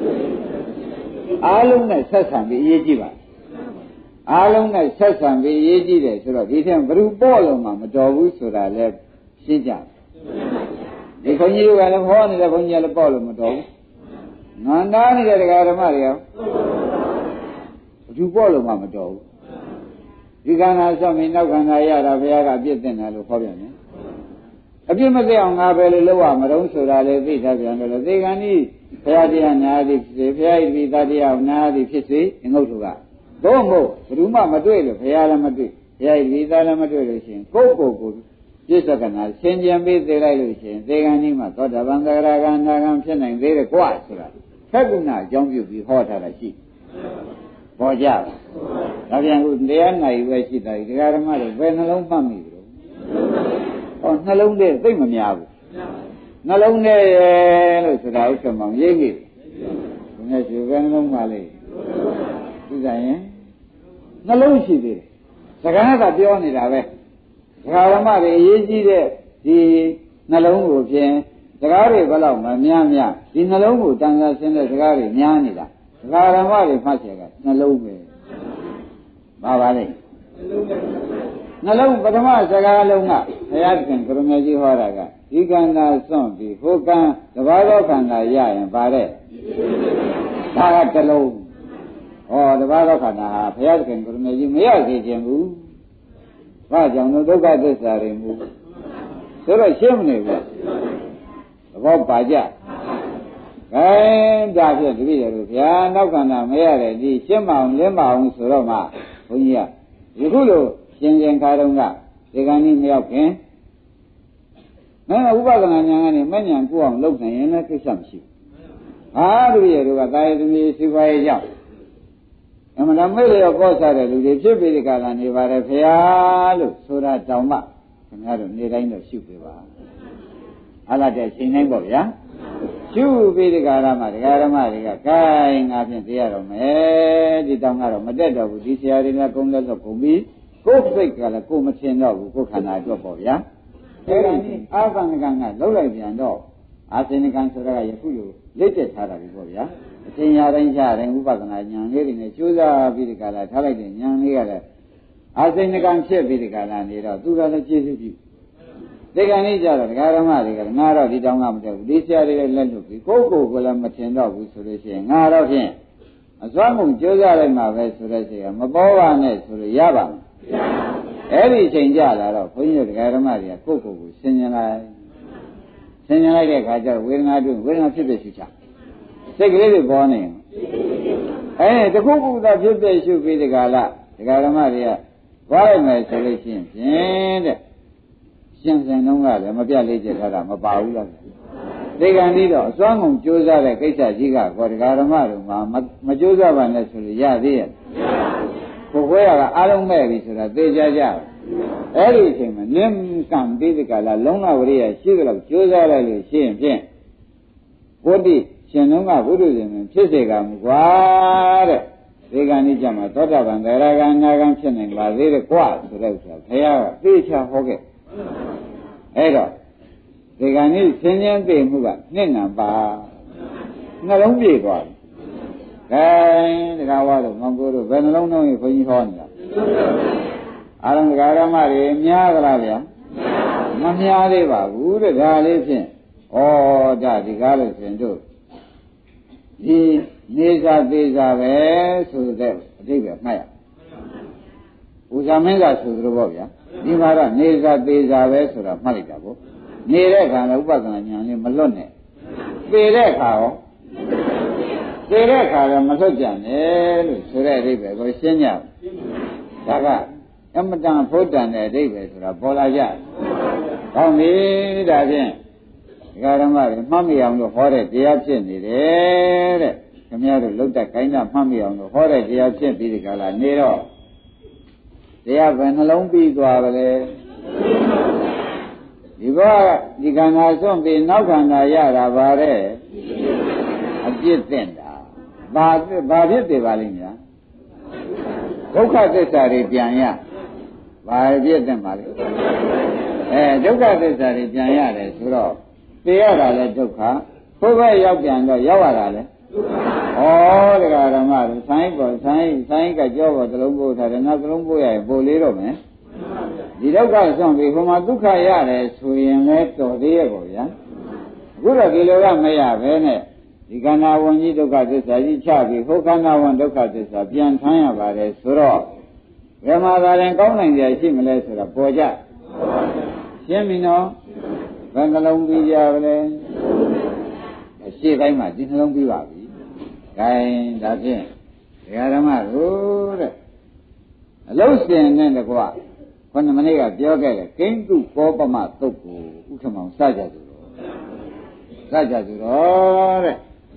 အားလုံးနဲ့ဆက်ဆံပြီးအရေးကြီးပါအားလုံးနဲ့ဆက်ဆံပြီးအရေးကြီးတယ်ဆိုတော့ဒီထက်ဘယ်သူပေါ့လို့မှမတော်ဘူးဆိုတာလဲရှင်းကြဒီခွန်ကြီးတို့ကလည်းဟောနေတဲ့ခွန်ကြီးကလည်းပေါ့လို့မတော်ဘူးငန္တာနေတဲ့ဒကာဓမ္မတွေရောဘယ်သူပေါ့လို့မှမတော်ဘူးဒီခန္ဓာဆောက်ပြီးနောက်ခန္ဓာရတာဘုရားကအပြစ်တင်တယ်လို့ဟောပြန်တယ်အပြစ်မသိအောင်ငါပဲလို့လောက်ရမတော့ဆိုတာလေသိထားပြန်တယ်လို့သေကံဤဘုရားတရားနာသည်ဖြစ်စေဘုရားဤသတရားနာသည်ဖြစ်စေငုတ်တို့ကတော့မို့ဘယ်သူမှမတွေ့လို့ဘုရားလည်းမတွေ့ဘုရားဤသားလည်းမတွေ့လို့ရှိရင်ကိုယ့်ကိုယ်ကိုပြစ္ဆကနာဆင်ခြင်ပြီးသိလိုက်လို့ရှိရင်သေကံဤမှာသောတာပန်သရဂံနာဂံဖြစ်နိုင်သေးတယ်ကွာဆိုတာသက္ကုဏအကြောင်းပြုပြီးဟောထားတာရှိပေါ်ကြပါဒါပြန်ခုတရားနိုင်ပဲရှိတာဒီဃာရမတွေဘယ်နှလုံးမှတ်မိကြလို့ဟောနှလုံးထဲသိမများဘူးနှလုံးထဲလို့ဆိုတာဥစ္စာမှရေးမိတယ်ဘုရားရှင်ဘယ်နှလုံးမှလဲသိကြရင်နှလုံးရှိသေးတယ်စကားကပြောနေတာပဲဒကာရမတွေအရေးကြီးတဲ့ဒီနှလုံးကိုဖြင့်စကားတွေဘယ်လောက်မှများဒီနှလုံးကိုတန်ခါဆင်းတဲ့စကားတွေများနေတာဒကာရမတွေမှတ်ချက်ကနှလုံးပဲပါလေနှလုံးပထမစကားလုံးကဘုရားရှင်ကရမကြီးဟောတာကဒီခန္ဓာစွန့်ပြီးဟိုကံတဘာသောခန္ဓာရရင်ပါတဲ့ဒါကတလုံးဟောတဘာသောခန္ဓာဟာဘုရားရှင်ကရမကြီးမရစေခြင်းဘူးဘာကြောင့်လို့ဒုက္ခသစ္စာတွေမူဆိုတော့ရှင်းမနေဘူးသဘောပါကြအဲဒါဖြင့်တပည့်တော်ဗျာနောက်ခန္ဓာမရတဲ့ဒီရှင်းမအောင်လင်းမအောင်ဆိုတော့မှဘုန်းကြီးကယခုလိုရှင်ခါတုန်းကဒီကံကြီးမရောက်ခင်မင်းဥပဒနာဉာဏ်ကနေမဉဏ်ကိုအောင်လုပ်နိုင်ရင်လည်းကိစ္စမရှိဘူးဟာတပည့်တော်ကတာယသမီးစီပွားရေးကြောင့်အမှန်တမေ့လျော့ကောစားတဲ့လူတွေဖြစ်ပြီးဒီကလာနေပါတယ်ဖေဟာလို့ဆိုတာတောင်မှခင်ဗျားတို့နေတိုင်းတော့ရှုပေးပါအားလာတဲ့ချိန်တိုင်းပေါ့ဗျာရှုပြီးဒီကလာမှဒကာရမတွေကကိုင်းငါဖြင့်တရားတော်မယ်ဒီတောင်ကတော့မတက်တော့ဘူးဒီဆရာတွေကကုန်းလက်တော့ကုန်ပြီကိုယ်စိတ်ကလည်းကိုယ်မထင်တော့ဘူးကိုယ်ခန္ဓာအတွက်ပေါ့ဗျာအဲဒီနေ့အာသနကံကလှုပ်လိုက်ပြန်တော့အာသနကံဆိုတာကယခုလိုလက်တက်ထားတာပြီပေါ့ဗျာအရှင်ရတိုင်းချတိုင်းဥပဒနာဉာဏ်လေးတွေနဲ့ကြိုးစားပြီးဒီကလာထားလိုက်တဲ့ဉာဏ်လေးကလည်းအာသနကံဖြစ်ပြီးဒီကလာနေတော့သူကလည်းကျေးဇူးပြုဒီကနေ့ကျတော့ဒကာရမတွေကငါတော့ဒီတောင်ကမတက်ဘူးဒီဆရာတွေလည်းလက်လွတ်ပြီးကိုယ့်ကိုယ်ကိုလည်းမထင်တော့ဘူးဆိုလို့ရှိရင်ငါတော့ဖြင့်အစွမ်းကုန်ကြိုးစားလိုက်မှာပဲဆိုတဲ့ဆရာမပေါ်ပါနဲ့ဆိုလို့ရပါမယ်အဲ့ဒီအချိန်ကြလာတော့ဘုန်းကြီးတို့ဒကာရမတွေကကိုယ့်ကိုယ်ကိုဆင်ញင်လိုက်တဲ့အခါကျတော့ဝေဒနာတွင်ဝေဒနာဖြစ်ဖြစ်ရှုချစိတ်ကလေးတွေပေါ်နေတခုခုသာဖြစ်ဖြစ်ရှုပြီးဒီကလာဒကာရမတွေကသွားရမယ်ဆိုလို့ရှိရင်ဖြင့်တဲ့ရှင်စင်လုံးကလည်းမပြတ်လေးချက်ထားတာမပါဘူးလားဒီကနေ့တော့အစွမ်းကုန်ကြိုးစားတဲ့ကိစ္စကြီးကကောတရားဓမ္မတို့မှာမကြိုးစားပါနဲ့ဆိုလို့ရသေးရဲ့ကိုယ်ခွဲရကအားလုံးမဲ့ပြီဆိုတာသိကြကြအဲ့ဒီအချိန်မှာနင်းကံပြီးဒီကလာလုံးဝဝရိယရှိသလောက်ကြိုးစားလိုက်လို့ရှိရင်ဖြင့်ဘုဒ္ဓရှင်လုံးကဘုဒ္ဓရှင်ဖြစ်စေကမူကွာတဲ့ဒီကနေ့ကျမှသောတာပန်သရဂံအနာဂံဖြစ်နိုင်ပါသေးတယ်ကွာဆိုတဲ့ဥစ္စာဘုရားကသိချဟောခဲ့အဲ့တော့ဒီကနေ့သင်္ချမ်းသိမှုကနှစ်နံပါနှလုံးပြေသွားတယ်ဒါဝါတို့မောင်ကိုတို့ဘယ်နှလုံးလုံးကြီးခွန်ကြီးဟောနေတာအာရံဂါရမတွေများကြလားဗျာမများသေးပါဘူးတဲ့ဒါလေးဖြင့်ဩဒါဒီကားလို့ရှင်တို့ဒီနေစာသေးစာပဲဆိုတဲ့အဓိပ္ပာယ်မှတ်ရဥဇာမင်းကဆိုသလိုပေါ့ဗျာဒီမှာတော့နေစာသေးစာပဲဆိုတာမှတ်လိုက်တာပေါ့နေတဲ့အခါလည်းဥပဒနာဉာဏ်လေးမလွတ်နဲ့သေတဲ့အခါရောသေတဲ့အခါလည်းမလွတ်ကြနဲ့လို့ဆိုတဲ့အဓိပ္ပာယ်ကိုရှင်းကြဒါကအမတန်ဖို့တန်တဲ့အဓိပ္ပာယ်ဆိုတာပေါ်လာကြကောင်းပြီဒါဖြင့်ဒီဃာရမတွေမှတ်မိအောင်လို့ဟောတဲ့တရားဖြစ်နေတယ်တဲ့ခင်ဗျားတို့လုတ်တက်ကိုင်းတာမှတ်မိအောင်လို့ဟောတဲ့တရားဖြစ်ပြီးဒီကလာနေတော့တရားပဲနှလုံးပြီးသွားပါလေဒီဘောဒီခန္ဓာစွန့်ပြီးနောက်ခန္ဓာရတာပါတဲ့အပြစ်တင်တာဘာဖြစ်တယ်ပါလိမ့်များဒုက္ခသစ္စာတွေပြန်ရဘာဖြစ်တင်ပါလိမ့်ဒုက္ခသစ္စာတွေပြန်ရတယ်ဆိုတော့သိရတာလဲဒုက္ခဘုရားရောက်ပြန်တော့ရောက်ရတာလဲဩတရားဓမ္မတွေဆိုင်ပေါ်ဆိုင်ကကြောပေါ်သလုံးပို့ထားတယ်နောက်သလုံးပို့ရရင်ပို့လေးတော့မယ်ဒီဒုက္ခဆောင်ပြီးဟိုမှာဒုက္ခရတယ်ဆိုရင်လဲတော်သေးရဲ့ပေါ့ဗျာအခုတော့ဒီလိုကမရပဲနဲ့ဒီခန္ဓာဝင်ကြီးဒုက္ခသစ္စာကြီးချပြီးဟိုခန္ဓာဝင်ဒုက္ခသစ္စာပြန်ထမ်းရပါတယ်ဆိုတော့ဘယ်မှာသာရင်ကောင်းနိုင်ကြရှိမလဲဆိုတာပေါ်ကြရှင်းပြီနော်ဘယ်နှလုံးပြီးကြပါလဲအရှိတိုင်းမှာဒီနှလုံးပြီးပါပြီ။ဒါဒါဖြင့်ဒကာဓမ္မတို့တဲ့အလုံးစင်နဲ့တကွခုနမနေ့ကပြောခဲ့တယ်ကိန်းတုကောပမသုတ်ကိုဥက္ကမောင်စကြသူတော်တဲ့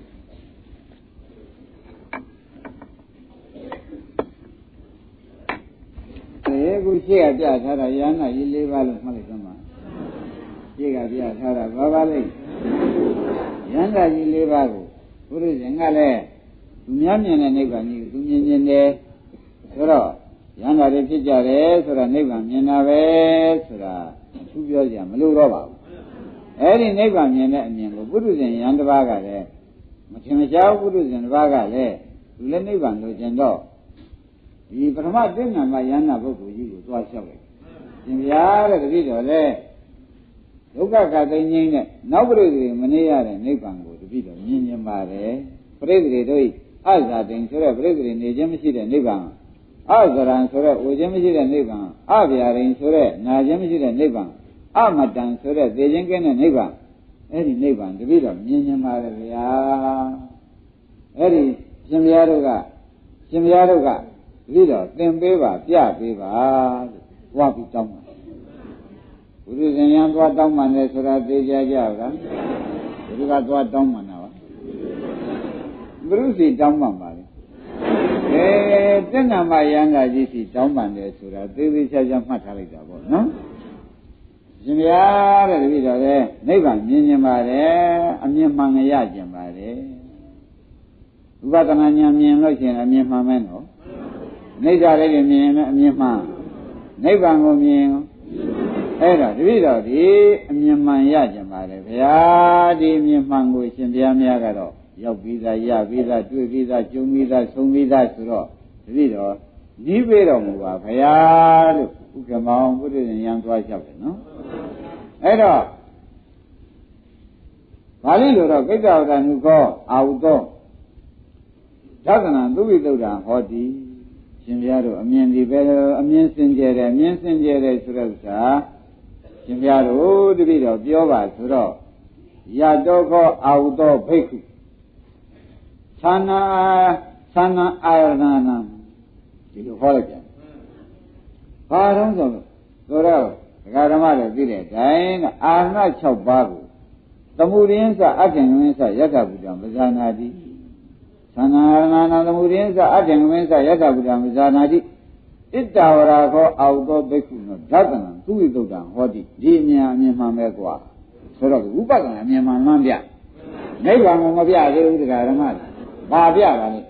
အခုရှိကပြထားတာယန္နာကြီး၄ပါးလို့မှတ်လိုက်သမှာရှိကပြထားတာဘာပါလိမ့်ယန္နာကြီး၄ပါးကိုဘုရားရှင်ကလည်းသူများမြင်တဲ့နိဗ္ဗာန်ကြီးကိုသူမြင်တယ်ဆိုတော့ယန္နာတွေဖြစ်ကြတယ်ဆိုတာနိဗ္ဗာန်မြင်တာပဲဆိုတာသူပြောကြမလို့တော့ပါဘူးအဲ့ဒီနိဗ္ဗာန်မြင်တဲ့အမြင်ကိုဘုရားရှင်ယန္တပါးကလည်းမထင်မရှားဘုရားရှင်တစ်ပါးကလည်းသူလည်းနိဗ္ဗာန်လိုချင်တော့ဒီပထမတင့်နာမှာယန္နာပုဂ္ဂိုလ်ကြီးကိုသွားလျှောက်လိုက်ရှင်ဗျာတဲ့တတိတော်လဲဒုက္ခကသိငိမ့်တဲ့နောက်ပြိတ္တိမနေရတဲ့နိဗ္ဗာန်ကိုတတိတော်မြင်မြင်ပါတယ်ပြိတ္တိတို့အဇာတိန်ဆိုတဲ့ပြိတ္တိနေခြင်းမရှိတဲ့နိဗ္ဗာန်အဇရံဆိုတဲ့ဝေခြင်းမရှိတဲ့နိဗ္ဗာန်အဗျာရိန်ဆိုတဲ့နာခြင်းမရှိတဲ့နိဗ္ဗာန်အမတန်ဆိုတဲ့သိခြင်းကင်းတဲ့နိဗ္ဗာန်အဲ့ဒီနိဗ္ဗာန်တတိတော်မြင်မြင်ပါတယ်ဗျာအဲ့ဒီရှင်ဗျာတို့ကတတိတော်သင်ပေးပါပြပေးပါလို့ဝါပြီးတောင်းပါဘုရားရှင်ရန်သွားတောင်းမှလည်းဆိုတာသိကြကြလားဘုရားကသွားတောင်းမှနာပါဘုရုစီတောင်းမှပါလေတဏ္ဍမယန္တာကြီးစီတောင်းမှတယ်ဆိုတာသေသေးချာချာမှတ်ထားလိုက်တာပေါ့နော်ရှင်ဗျာတဲ့တတိတော်လည်းနိဗ္ဗာန်မြင်မြင်ပါတယ်အမြင်မှန်ရကြင်ပါတယ်ဥပဒနာဉာဏ်မြင်လို့ရှိရင်အမြင်မှန်မယ်နော်နိစ္စလေးမြင်ရင်အမြင်မှန်နိဗ္ဗာန်ကိုမြင်အဲ့တော့တပည့်တော်ဒီအမြင်မှန်ရကြပါလေဗျာဒီအမြင်မှန်ကိုရှင်ဘုရားများကတော့ရောက်ပြီးသားရပြီးသားတွေ့ပြီးသားကြုံပြီးသားဆုံးပြီးသားဆိုတော့တပည့်တော်ဤပေးတော်မူပါဗျာလို့ဥက္ကမောင်ဘုရားရှင်ရန်သွားလျှောက်တယ်နော်အဲ့တော့ပါဠိလိုတော့ကိတ္တဝတ္တနုကောအာဟုသောသက္ကနာသုဘိတုဒ္ဓဟောတိရှင်ဘုရားတို့အမြင်ဒီပဲအမြင်စင်ကြယ်တယ်အမြင်စင်ကြယ်တယ်ဆိုတဲ့ဥစ္စာရှင်ဘုရားတို့တပည့်တော်ပြောပါဆိုတော့ယတောခောအာဟုသောဘိက္ခုသနာအာရဏနာဒီလိုဟောလိုက်ကြဘာတော့ဆိုတော့ဒကာဓမ္မတွေသိတဲ့အတိုင်းအာရဏ6ပါးကိုသမှုရင်းစအထင်ဝင်းစယထာဘုဒ္ဓံပဇာနာတိသန္နာရဏနာသမှုရင်းစအထင်ဝင်းစယထာဘုဒ္ဓံပဇာနာတိဣတ္တဝရာခောအောက်သောဘိက္ခုနောဓတနံသူဝိသုဒ္ဓံဟောတိဒီအမြင်မှန်ပဲကွာဆိုတော့ဥပဒနာအမြင်မှန်မှန်ပြနိဗ္ဗာန်ကိုမပြသေးဘူးတရားဓမ္မဘာပြပါလဲ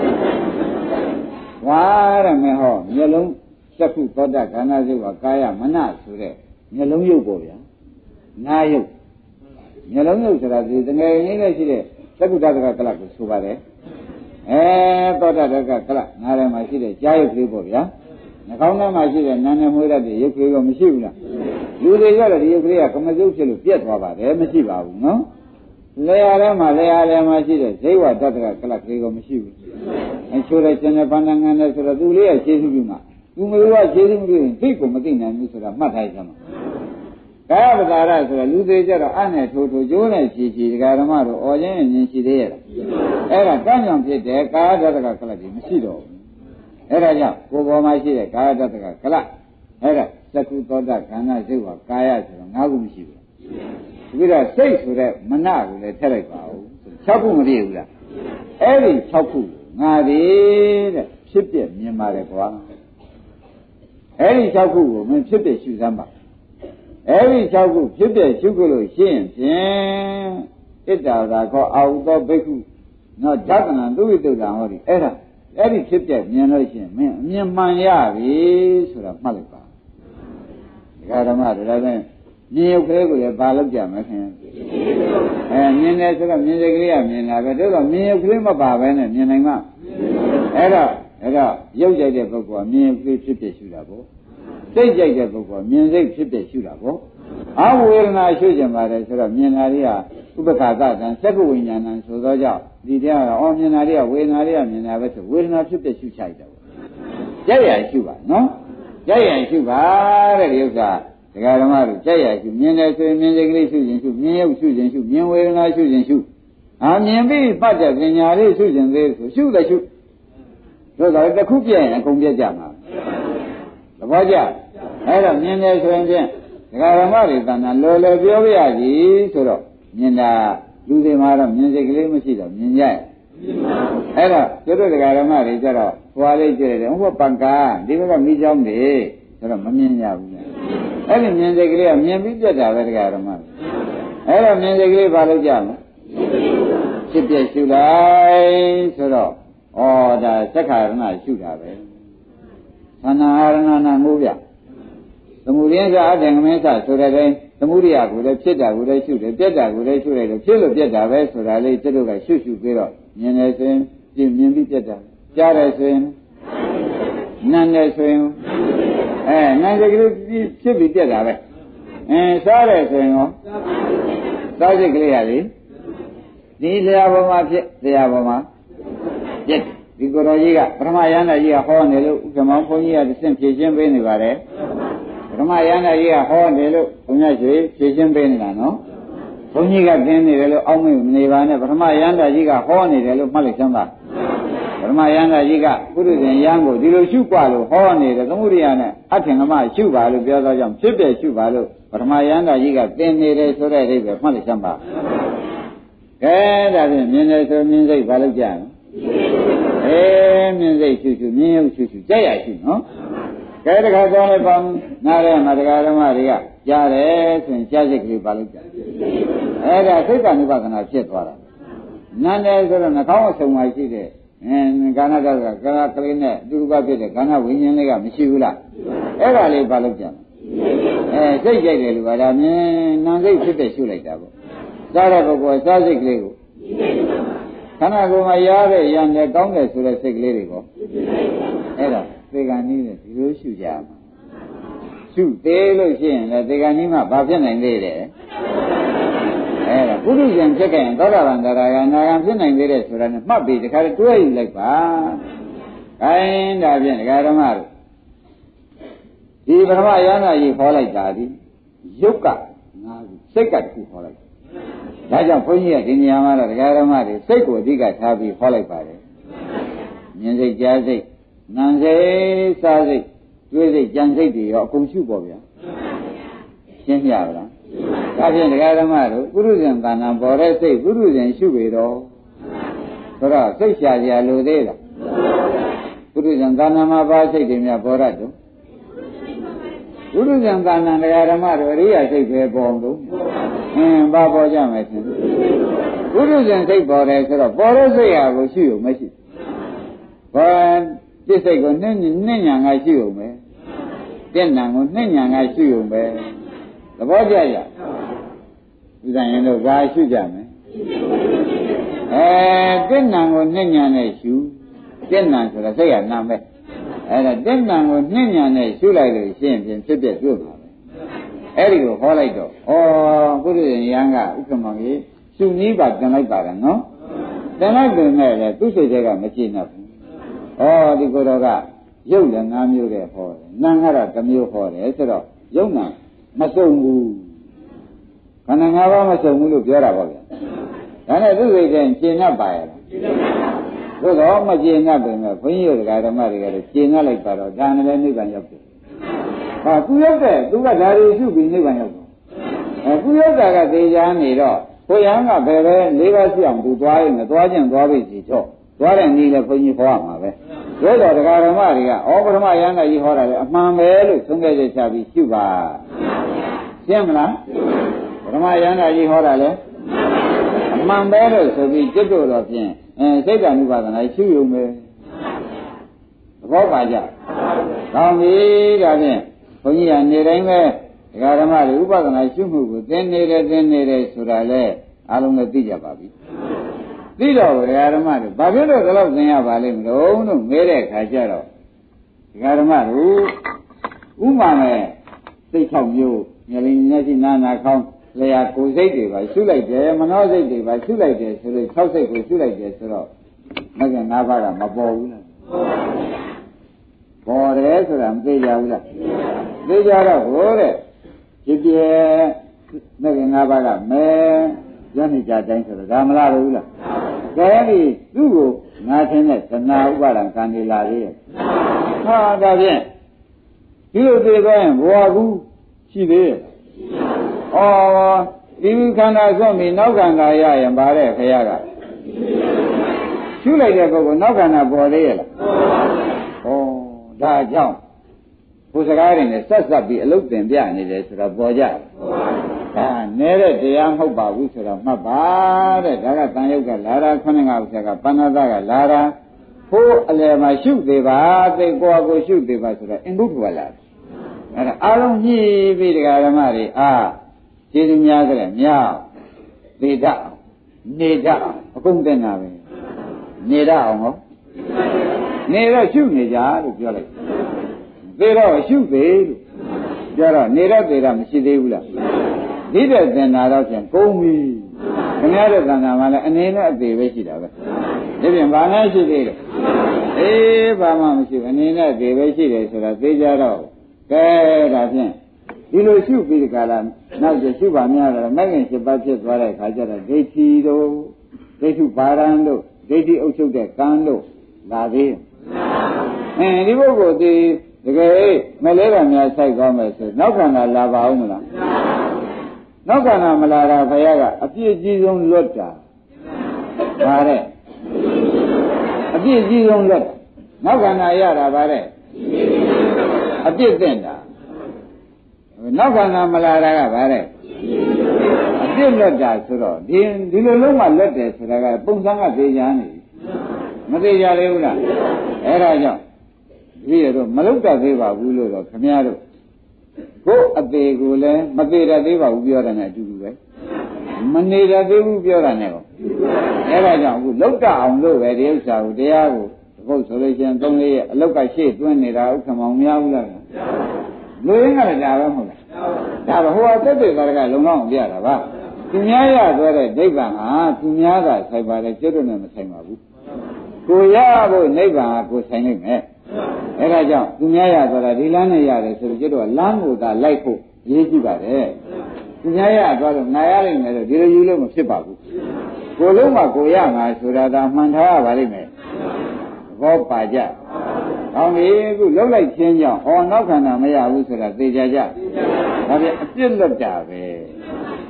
ဝါရမေဟောမျက်လုံးသက္ခုသောတခန္ဓာစုကကာယမနဆိုတဲ့မျက်လုံးရုပ်ပေါ့ဗျာနာယုတ်မျက်လုံးရုပ်ဆိုတာဒီတငယ်ရင်းနဲ့ရှိတဲ့သက္ခုတတကကလကိုဆိုပါတယ်သောတတကကလနားထဲမှာရှိတဲ့ကြားရုပ်ကလေးပေါ့ဗျာနှာခေါင်းထဲမှာရှိတဲ့နာနဲ့မွေးတတ်တဲ့ရုပ်ကလေးကမရှိဘူးလားလူတွေရတဲ့ဒီရုပ်ကလေးကကမစုပ်ဖြစ်လို့ပြက်သွားပါတယ်မရှိပါဘူးနော်လေယာထဲမှာရှိတဲ့ဇိဝတတကကလကလေးကမရှိဘူးအချိုးတဲ့ကျန်တဲ့ဘာနာငံနဲ့ဆိုတော့သူလေးရဲ့ခြေစုပ်ပြီးမှသူမလို့ကခြေစုပ်ပြီးရင်သိကိုမသိနိုင်ဘူးဆိုတာမှတ်ထားကြမှာကာယပဒါရဆိုတော့လူသေးကြတော့အနဲ့ထိုးထိုးကျိုးနဲ့ဖြီးဖြီးဒကာဓမ္မတို့အော်ခြင်းမြင်ရှိသေးရဲ့အဲ့ဒါကံကြောင့်ဖြစ်တယ်ကာယတတကကလကြီးမရှိတော့ဘူးအဲ့ဒါကြောင့်ကိုယ်ပေါ်မှာရှိတဲ့ကာယတတကကလအဲ့ဒါသက္ကုသောတခန္ဓာစိတ်ကကာယဆိုတော့၅ခုမရှိဘူးပြီးတော့စိတ်ဆိုတဲ့မနကိုလည်းထည့်လိုက်ပါဦး6ခုမပြည့်ဘူးလားအဲ့ဒီ6ခုငါသည်တဲ့ဖြစ်ပြမြင်ပါတယ်ကွာအဲ့ဒီ6ခုကိုမင်းဖြစ်ပြရှုစမ်းပါအဲ့ဒီ6ခုဖြစ်ပြရှုကြလို့ရှိရင်ဖြင့်ဣတ္တရာခောအာဟုသောဘိက္ခုနော်ဓတနံသူဝိတုဒ္ဓံဟောဒီအဲ့ဒီဖြစ်ပြမြင်လို့ရှိရင်မင်းအမြင်မှန်ရပြီဆိုတာမှတ်လိုက်ပါဒကာဓမ္မတို့လည်းမြင်ရုပ်ကလေးကိုလည်းဘာလို့ကြမှာခင်မြင်တယ်ဆိုတော့မြင်စိတ်ကလေးကမြင်တာပဲတို့တော့မြင်ရုပ်ကလေးမပါပဲနဲ့မြင်နိုင်မှာအဲ့တော့ရုပ်ကြိုက်တဲ့ပုဂ္ဂိုလ်ကမြင်ရုပ်ကလေးဖြစ်ဖြစ်ရှုတာပေါ့စိတ်ကြိုက်တဲ့ပုဂ္ဂိုလ်ကမြင်စိတ်ဖြစ်ဖြစ်ရှုတာပေါ့အဝေဒနာရှုကြပါတယ်ဆိုတော့မြင်တာလေးကဥပ္ပခါသတံသက္ကဝိညာဏံဆိုသောကြောင့်ဒီတရားကတော့မြင်တာလေးကဝေဒနာလေးကမြင်တာပဲဆိုဝေဒနာဖြစ်ဖြစ်ရှုချိုက်တယ်ပေါ့ကြိုက်ရရှုပါနော်ကြိုက်ရရှုပါတဲ့ဒီဥစ္စာဒကာဓမ္မတို့ကြိုက်ရရှုမြင်တယ်ဆိုရင်မြင်စိတ်ကလေးရှုခြင်းရှုမြင်ရုပ်ရှုခြင်းရှုမြင်ဝေဒနာရှုခြင်းရှုမြင်ပြီးပတ်တဲ့ပညာလေးရှုခြင်းသေးဆိုရှုတယ်ရှုတို့တော့တစ်ခုပြည့်ရင်အကုန်ပြည့်ကြမှာသဘောကျအဲ့တော့မြင်တယ်ဆိုရင်ဖြင့်ဒကာဓမ္မတွေတဏ္ဍာလော်လော်ပြောပြရစီဆိုတော့မြင်တာလူတွေမှာတော့မြင်စိတ်ကလေးမရှိတော့မြင်ကြရဲ့အဲ့တော့တို့ဒကာဓမ္မတွေကြတော့ဟွာလေးကြည့်တယ်ဟိုပံကာဒီဘက်ကမိเจ้าနေဆိုတော့မမြင်ရဘူးအဲ့ဒီမြင်စိတ်ကလေးကမြင်ပြီးပြတ်တာပဲဒကာဓမ္မအဲ့တော့မြင်စိတ်ကလေးဘာလို့ကြမလဲဖြစ်ပြရှုလိုက်ဆိုတော့ဒါသက္ခာရဏရှုတာပဲသန္နာရဏနာငိုးပြသမုဒိယကအတ္တငမင်းစဆိုတဲ့တိုင်းသမုဒိယကိုလည်းဖြစ်တာကိုလည်းရှုတယ်ပြတ်တာကိုလည်းရှုလိုက်လို့ဖြစ်လို့ပြတ်တာပဲဆိုတာလေးတို့ကရှုပြီးတော့မြင်တယ်ဆိုရင်မြင်ပြီးပြတ်တာကြားတယ်ဆိုရင်နားတယ်ဆိုရင်နာစိတ်ကလေးဖြစ်ပြီးပြက်တာပဲစားတယ်ဆိုရင်ရောစားစိတ်ကလေးရလေဒီဆရာပေါ်မှာဖြစ်ဆရာပေါ်မှာပြက်ဒီကိုတော်ကြီးကပထမယန္တာကြီးကဟောနေလို့ဥက္ကမောင်ဘုန်းကြီးကတစ်ဆင့်ဖြည့်ရှင်းပေးနေပါတယ်ပထမယန္တာကြီးကဟောနေလို့ဘုန်းကြီးရွှေဖြည့်ရှင်းပေးနေတာနော်ဘုန်းကြီးကသင်နေတယ်လို့အောက်မေ့မနေပါနဲ့ပထမယန္တာကြီးကဟောနေတယ်လို့မှတ်လိုက်စမ်းပါပထမယန္တာကြီးကပုရိသေယံကိုဒီလိုရှုပွားလို့ဟောနေတယ်သမုဒိယနဲ့အထင်ကမှရှုပါလို့ပြောသောကြောင့်ဖြစ်ပြရှုပါလို့ပထမယန္တာကြီးကသင်နေတယ်ဆိုတဲ့အဓိပ္ပာယ်မှတ်လိုက်စမ်းပါကဲဒါဖြင့်မြင်တယ်ဆိုမြင်စိတ်ဘာလို့ကြာလဲမြင်စိတ်ရှုရှုမြင်ရုပ်ရှုရှုကြက်ရရှုနော်ကဲတခါတော့လည်းပေါ့နားထဲမှာတရားဓမ္မတွေကကြားတယ်ဆိုရင်ကြားစိတ်ကလေးဘာလို့ကြာအဲ့ဒါစိတ်ကနုပါဒနာဖြစ်သွားတာနားတယ်ဆိုတော့နှာခေါင်းအဆုံမှရှိတဲ့ကာဏတကကာကလေးနဲ့အတူတူဖြစ်တဲ့ကာဏဝိညာဉ်လေးကမရှိဘူးလားအဲ့ဒါလေးဘာလို့ကြံစိတ်ကြိုက်တယ်လို့ဒါမြင်နာစိတ်ဖြစ်တဲ့ရှုလိုက်တာပေါ့စားတဲ့ပုဂ္ဂိုလ်စားစိတ်ကလေးကိုခန္ဓာကိုယ်မှာရတဲ့ရံနဲ့ကောင်းတယ်ဆိုတဲ့စိတ်ကလေးတွေပေါ့အဲ့ဒါသေကံနည်းနဲ့ဒီလိုရှုကြမှာရှုသေးလို့ရှိရင်လည်းသေကံနည်းမှာဘာဖြစ်နိုင်သေးတယ်အဲ့ဒါပုရုဇဉ်ဖြစ်ခဲ့ရင်သောတာပန်တရားကနာဂံဖြစ်နိုင်သေးတယ်ဆိုတာနဲ့မှတ်ပြီးတခါတည်းတွဲယူလိုက်ပါ။ခိုင်းဒါဖြင့်ဒကာဓမ္မတို့ဒီပထမယန္တာကြီးခေါ်လိုက်တာဒီရုပ်ကငါးခုစိတ်ကတစ်ခုခေါ်လိုက်။ဒါကြောင့်ဘုန်းကြီးကဒီနေရာမှာတော့ဒကာဓမ္မတွေစိတ်ကိုအဓိကထားပြီးခေါ်လိုက်ပါတယ်။မြင်စိတ်ကြားစိတ်နာမ်စိတ်စားစိတ်တွေးစိတ်ကြံစိတ်တွေရောအကုန်ရှုပေါ့ဗျာ။ရှင်းပြပါလား။ဒါဖြင့်တရားဓမ္မတို့ပုရုဇဉ်တဏ္ဍာပေါ်တဲ့စိတ်ပုရုဇဉ်ရှုပေတော့ဆိုတော့စိတ်ရှာကြလို့သေးလားပုရုဇဉ်တဏ္ဍာမှာပါစိတ်တွေများပေါ်ရတယ်ပုရုဇဉ်တဏ္ဍာတရားဓမ္မတို့အရိယာစိတ်ပဲပေါ်လို့ဘာပေါ်ကြမယ်ရှင်ပုရုဇဉ်စိတ်ပေါ်တယ်ဆိုတော့ပေါ်တဲ့စိတ်ဟာကိုရှိုံမရှိဘာပြစ်စိတ်ကိုနှိမ့်ညာငါရှိုံပဲပြက်နံကိုနှိမ့်ညာငါရှိုံပဲသဘောကျကြဒီတိုင်းရင်တော့ဘာရှိကြမယ်ပြက်နံကိုနှိမ့်ညာနဲ့ရှုပြက်နံဆိုတာစိတ်ကနာမဲ့အဲ့ဒါပြက်နံကိုနှိမ့်ညာနဲ့ရှုလိုက်လို့ရှင်းပြင်ဖြစ်ပြပြုတ်ပါပဲအဲ့ဒီကိုဟောလိုက်တော့ပုရိသေယံကဥက္ကမောင်ကြီးရှုနည်းပါတင်လိုက်ပါတယ်နော်တင်လိုက်ပြင်မဲ့လေသူ့စိတ်တွေကမကြည့်နဲ့ဘူးဒီကိုယ်တော်ကရုပ်လည်း၅မျိုးတဲ့ဟောတယ်နာမ်ကတော့တစ်မျိုးဟောတယ်ဆိုတော့ရုပ်နာမစုံဘူးခန္ဓာ၅ပါးမစုံဘူးလို့ပြောတာပေါ့ဗျာဒါနဲ့သူ့စိတ်ကကျင့်납ပါရဲ့လားသို့တော့မကျင့်납ပဲမဲ့ဘုန်းကြီးတို့ဓမ္မတွေကလည်းကျင့်납လိုက်ပါတော့ဒါနဲ့လည်းနိဗ္ဗာန်ရောက်တယ်သူရောက်တဲ့သူကဒါတွေရှုပြီးနိဗ္ဗာန်ရောက်တယ်သူရောက်တာကသေချာနေတော့ကိုရဟန်းကဘယ်ပဲ၄ပါးရှိအောင်သူသွားရင်သွားခြင်းသွားပြီစီတော့သွားတဲ့နည်းလည်းဘုန်းကြီးဟောရမှာပဲသို့တော်ဓမ္မတွေကပထမယန္တာကြီးဟောတာလေအမှန်ပဲလို့သုံးခဲ့ချက်ချပြီးရှုပါရှင်းမလားပထမယန္တာကြီးဟောတာလေအမှန်ပဲလို့ဆိုပြီးจิตတို့တော့ဖြင့်စိတ်ဓာတ်ဥပါဒနာရှုရုံပဲသဘောပါကြကောင်းပြီဒါဖြင့်ဘုန်းကြီးကနေတိုင်းပဲဓမ္မတွေဥပဒနာရှုမှုကိုသင်နေတယ်ဆိုတာလေအားလုံးလည်းသိကြပါပြီသိတော့ဓမ္မတွေဘာဖြစ်လို့ဒီလောက်သင်ရပါလိမ့်မလို့မဲတဲ့ခါကျတော့ဓမ္မတို့ဥမာမဲ့စိတ်၆မျိုးမျက်လုံးနဲ့ရှိနာခေါင်းလျာကိုယ်စိတ်တွေပါရှုလိုက်တယ်မနောစိတ်တွေပါရှုလိုက်တယ်ဆိုလို့၆စိတ်ကိုရှုလိုက်တယ်ဆိုတော့မက၅ပါးကမပေါ်ဘူးလားပေါ်တယ်ဆိုတာမသိကြဘူးလားသိကြတော့ဟိုတဲ့ဖြစ်ပြမက၅ပါးကမဲရနေကြတိုင်းဆိုတော့ဒါမလားဘူးလားကဲဒီသူ့ကိုငါသင်တဲ့သနာဥပါဒံကံနေလာသေးရဲ့ဒါဖြင့်ဒီလိုသိသွားရင်ဘဝကူရှိသေးရဲ့ဒီခန္ဓာစွန့်ပြီးနောက်ခန္ဓာရရင်ဗါတဲ့ခရကရှုလိုက်တဲ့ပုဂ္ဂိုလ်နောက်ခန္ဓာပေါ်သေးရဲ့လားဒါကြောင့်ဘုရားတွေနဲ့ဆက်ဆက်ပြီးအလုတ်တင်ပြနေတယ်ဆိုတော့ပေါ်ကြဒါနဲတဲ့တရားမဟုတ်ပါဘူးဆိုတော့မှတ်ပါတဲ့ဒါကတန်ရုပ်ကလာတာခொနဲ့ကဥစ္စာကပဏ္ဏသကလာတာဖိုးအလယ်မှာရှုသေးပါသိကိုယ်ကိုရှုသေးပါဆိုတော့အင်္ဂုတ္တဝလာအဲ့ဒါအားလုံးညှိပြီးတရားဓမ္မတွေကျေးဇူးများကြတယ်မြောက်သေတတ်နေတတ်အကုန်တင်တာပဲနေတတ်အောင်ဟောနေတော့ရှုနေကြလို့ပြောလိုက်သေတော့ရှုသေးလို့ပြောတော့နေတော့သေတာမရှိသေးဘူးလားဒီတဲ့သင်္နာတော့ဖြင့်ကုန်ပြီခင်ဗျားတို့သံဃာမှာလည်းအနေနဲ့အသေးပဲရှိတာပဲဒီပြင်ဘာနဲ့ရှိသေးတယ်ဘာမှမရှိဘူးအနေနဲ့အသေးပဲရှိတယ်ဆိုတာသိကြတော့ကဲဒါဖြင့်ဒီလိုရှုပြီးဒီကလာနောက်ကျရှုပါများတော့မဂ္ဂင်7ပါးဖြစ်သွားတဲ့အခါကျတော့ဒိဋ္ဌိတို့ဒိဋ္ဌုပါရံတို့ဒိဋ္ဌိအုပ်ချုပ်တဲ့ကံတို့လာသေးဒီပုဂ္ဂိုလ်ဒီတကယ်မလဲတာများစိုက်သွားမယ်ဆိုနောက်ခန္ဓာလာပါဦးမလားနောက်ခန္ဓာမလာတာဘုရားကအပြည့်အကြီးဆုံးလွတ်တာဗါတဲ့အပြည့်အကြီးဆုံးလွတ်နောက်ခန္ဓာရတာဗါတဲ့အပြည့်သိမ့်တာနောက်ခန္ဓာမလာတာကဗါတဲ့အပြည့်လွတ်တာဆိုတော့ဒီလိုလုံးမှလွတ်တယ်ဆိုတာကပုံစံကသေးချာနေမသေးကြသေးဘူးလားအဲ့ဒါကြောင့်ဒီရတော့မလုတ်တတ်သေးပါဘူးလို့တော့ခင်ဗျားတို့ကိုယ်အသေးကိုလည်းမသေးတတ်သေးပါဘူးပြောတာနဲ့အတူတူပဲမနေတတ်သေးဘူးပြောတာနဲ့ပေါ့အဲ့ဒါကြောင့်အခုလုတ်တတ်အောင်လို့ပဲဒီဥစ္စာကိုတရားကိုဘုရားဆိုလို့ရှိရင်၃-၄ရက်အလုတ်ကရှေ့တွင်းနေတာဥက္ကမောင်များဘူးလားလူရင်းကလည်းဒါပဲမဟုတ်လားဒါပဲဟိုအသက်တွေကလုံလောက်အောင်ပြတာပါသူများရသွားတဲ့နိဗ္ဗာန်ဟာသူများကဆိုင်ပါတယ်ကျွတ်တို့နဲ့မဆိုင်ပါဘူးကိုရဖို့နိဗ္ဗာန်ကကိုဆိုင်နိုင်မယ်အဲဒါကြောင့်သူများရသွားတာဒီလမ်းနဲ့ရတယ်ဆိုတော့ကျွတ်တို့ကလမ်းကိုသာလိုက်ဖို့အရေးကြီးပါတယ်သူများရသွားတော့ငါရလိမ့်မယ်လို့ဒီလိုယူလို့မဖြစ်ပါဘူးကိုလုံးမှကိုရငါဆိုတာသာမှန်ထားရပါလိမ့်မယ်ဘောပါကြဟောင်းဒီခုလှုပ်လိုက်ခြင်းကြောင့်နောက်ခန္ဓာမရဘူးဆိုတာသိကြကြဒါပြန်အပြစ်လွတ်တာပဲ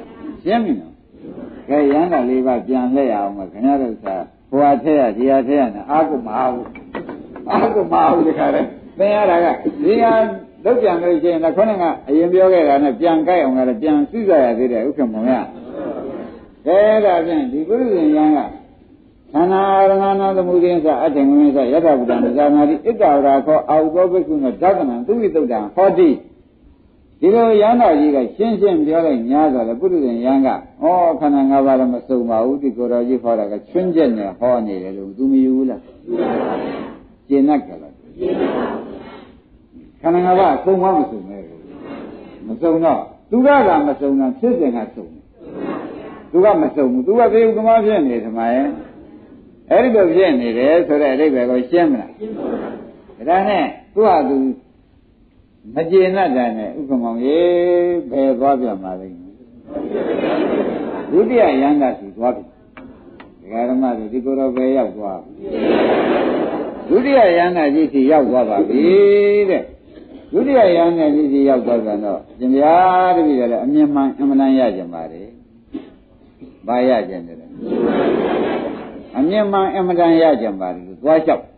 ရှင်းပြီနော်ကဲရဟန္တာ၄ပါးပြန်လဲရအောင်မခင်ဗျားတို့သာဘွာထဲရဒီဟာထဲရနဲ့အာကုမဟာဘူးဒီခါလဲသင်ရတာကဒီဟာလောက်ပြန်လို့ရှိရင်လည်းခေါင်းကအရင်ပြောခဲ့တာနဲ့ပြန်ကြိုက်အောင်လည်းပြန်စုစရသေးတယ်ဥက္ကမောင်ရကဲဒါဖြင့်ဒီပုရိသေယံကသန္နာရဏနာသမုဒိသအထေငမင်းသယထာဗုဒ္ဓံဇာနာတိဣတ္တဝရခောအာဟုသောဘိက္ခုနောဒသနံသူဝိတုဒ္ဒံဟောတိဒီလိုယန္တာကြီးကရှင်းရှင်းပြောလိုက်ညာဆိုတော့ပုရိသေယံကဩခန္ဓာ၅ပါးလည်းမစုံပါဘူးဒီကိုယ်တော်ကြီးဟောတာကချွင်းချက်နဲ့ဟောနေတယ်လို့သူမယူဘူးလားကျင့်တတ်ကြလားခန္ဓာ၅ပါးအကုန်မစုံနဲ့မစုံတော့သူကမစုံတာဖြစ်စဉ်ကစုံတယ်သူကမစုံဘူးသူကသေဥကမဖြစ်နေတယ်မှာရဲ့အဲ့ဒီလိုဖြစ်နေတယ်ဆိုတဲ့အဓိပ္ပာယ်ကိုရှင်းမလားဒါနဲ့သူကသူမကျေနပ်တယ်နဲ့ဥက္ကမောင်ရေဘယ်သွားပြန်ပါလိမ့်မယ်ဒုတိယယန္တာစီသွားပြီဒကာဓမ္မတွေဒီကိုယ်တော်ပဲရောက်သွားဒုတိယယန္တာကြီးစီရောက်သွားပါပြီတဲ့ဒုတိယယန္တာကြီးစီရောက်သွားပြန်တော့ရှင်ဗျာတပည့်တယ်အမြင်မှန်အမှန်တန်ရကြပါလေဘာရကြတယ်လဲအမြင်မှန်အမှန်တန်ရကြပါလေလို့သွားလျှောက်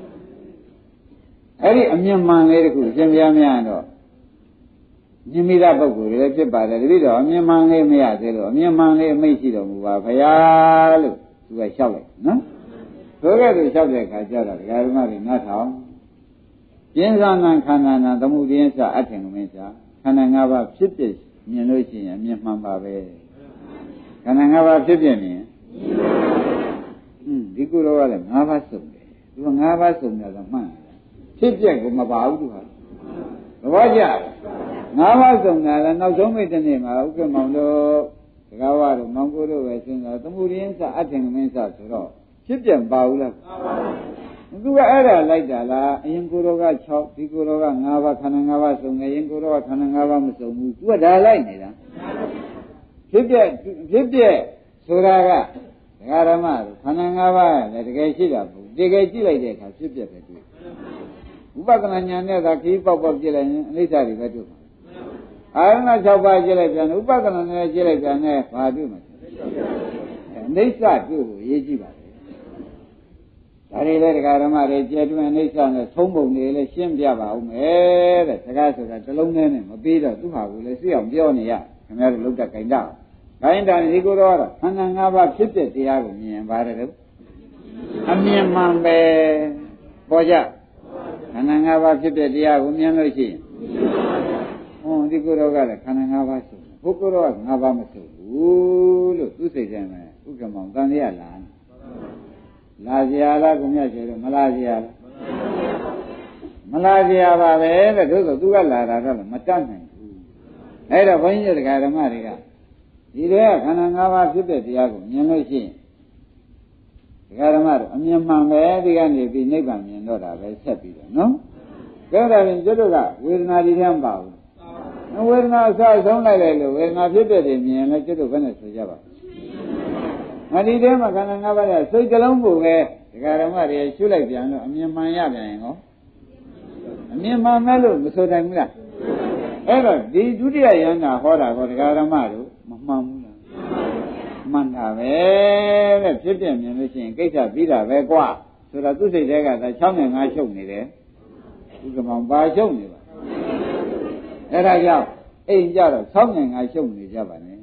အဲ့ဒီအမြင်မှန်လေးတခုရှင်ဗျာများတော့မြင်မိတဲ့ပုဂ္ဂိုလ်တွေလည်းဖြစ်ပါတယ်တပည့်တော်အမြင်မှန်လေးမရသေးလို့အမြင်မှန်လေးအမိတ်ရှိတော်မူပါဘုရားလို့သူကလျှောက်လိုက်နော်ဆိုခဲ့သူလျှောက်တဲ့အခါကျတော့ဒကာဓမ္မတွေနားထောင်ပြင်းစားနာခန္ဓာနာသမုဒိယစအထင်မင်းစားခန္ဓာ၅ပါးဖြစ်ဖြစ်မြင်လို့ရှိရင်အမြင်မှန်ပါပဲခန္ဓာ၅ပါးဖြစ်ဖြစ်မြင်ဒီကုရောကလည်း၅ပါးစုံတယ်သူက၅ပါးစုံတယ်ဆိုမှန်ဖြစ်ပြကိုမပါဘူးသူဟာသဘောကျ၅ပါးစုံတယ်လည်းနောက်ဆုံးမိတ်တနေ့မှာဥက္ကမောင်တို့ဒကာဝတို့မောင်ကိုတို့ပဲစဉ်းစားသမုဒိယစအထင်မင်းစားဆိုတော့ဖြစ်ပြပါဘူးလားသူကအဲ့ဒါလိုက်တာလားအရင်ကိုယ်တော်က6ဒီကိုယ်တော်က5ပါးခန္ဓာ5ပါးစုံတယ်ရင်ကိုယ်တော်ကခန္ဓာ5ပါးမစုံဘူးသူကဒါလိုက်နေတာဖြစ်ပြဆိုတာကဒကာရမတို့ခန္ဓာ5ပါးလည်းတကယ်ရှိတာဘူးတကယ်ကြည့်လိုက်တဲ့အခါဖြစ်ပြပဲတွေ့ဥပဒနာဉာဏ်နဲ့သာခီးပေါက်ကြည့်လိုက်ရင်အနိစ္စတွေပဲတွေ့မှာအာရဏ6ပါးကြည့်လိုက်ပြန်ဥပဒနာနဲ့ကြည့်လိုက်ပြန်နဲ့ဘာတွေ့မှာအနိစ္စတွေ့ဖို့ရေးကြည့်ပါဒါတွေလည်းဒကာဓမ္မတွေကျေတွင်အိဋ္ဌနဲ့သုံးပုံတွေလည်းရှင်းပြပါဦးမယ်တဲ့စကားဆိုတာတစ်လုံးနဲ့မပြီးတော့သူ့ဟာကိုလည်းသိအောင်ပြောနေရခင်ဗျားတို့လောက်တခိုင်တာခိုင်းတာဒီကိုတော့ခန္ဓာ၅ပါးဖြစ်တဲ့တရားကိုမြင်ပါတယ်လို့အမြင်မှန်ပဲပေါ်ကြခန္ဓာ၅ပါးဖြစ်တဲ့တရားကိုမြင်လို့ရှိရင်ဒီကိုတော့ကလည်းခန္ဓာ၅ပါးဆိုဘုကိုတော့၅ပါးမဆိုဘူးလို့သူစိတ်ထဲမှာဥက္ကမောင်တန်ရလားလာကြရလားကိုမြတ်ကျေတော့မလာကြရလားမလာကြရပါပဲတဲ့တို့ဆိုသူကလာတာတော့မတတ်နိုင်ဘူးအဲ့တော့ဘုန်းကြီးတရားဓမ္မတွေကဒီတဲ့ခန္ဓာ၅ပါးဖြစ်တဲ့တရားကိုမြင်လို့ရှိရင်တရားဓမ္မတို့အမြင်မှန်ပဲဒီကနေပြီးနိဗ္ဗာန်မြင်တော့တာပဲဆက်ပြီးတော့နော်ကဲဒါပြင်ကျွတ်တို့ကဝေဒနာဒီထဲမှာပါဘူးဝေဒနာအစဆုံးလိုက်လိုက်လို့ဝေဒနာဖြစ်တဲ့တွေမြင်လဲကျွတ်တို့ဘယ်နဲ့ဆိုကြပါငါဒီထဲမှာခန္ဓာ၅ပါးကစိတ်ကလုံးကိုပဲဒကာဓမ္မတွေရှုလိုက်ပြန်လို့အမြင်မှန်ရပြန်ရင်ဟောအမြင်မှန်မဲ့လို့မဆိုနိုင်ဘူးလားအဲ့တော့ဒီဒုတိယယန္တာဟောတာကိုဒကာဓမ္မတို့မမှန်ဘူးလားမှန်တာပဲတဲ့ဖြစ်ပြမြင်လို့ရှိရင်ကိစ္စပြီးတာပဲကွာဆိုတော့သူ့စိတ်ထဲကသာ6နဲ့5ချုပ်နေတယ်ဒီကမောင်ပါချုပ်နေပါအဲ့ဒါကြောင့်အိမ်ကြတော့6နဲ့5ချုပ်နေကြပါနဲ့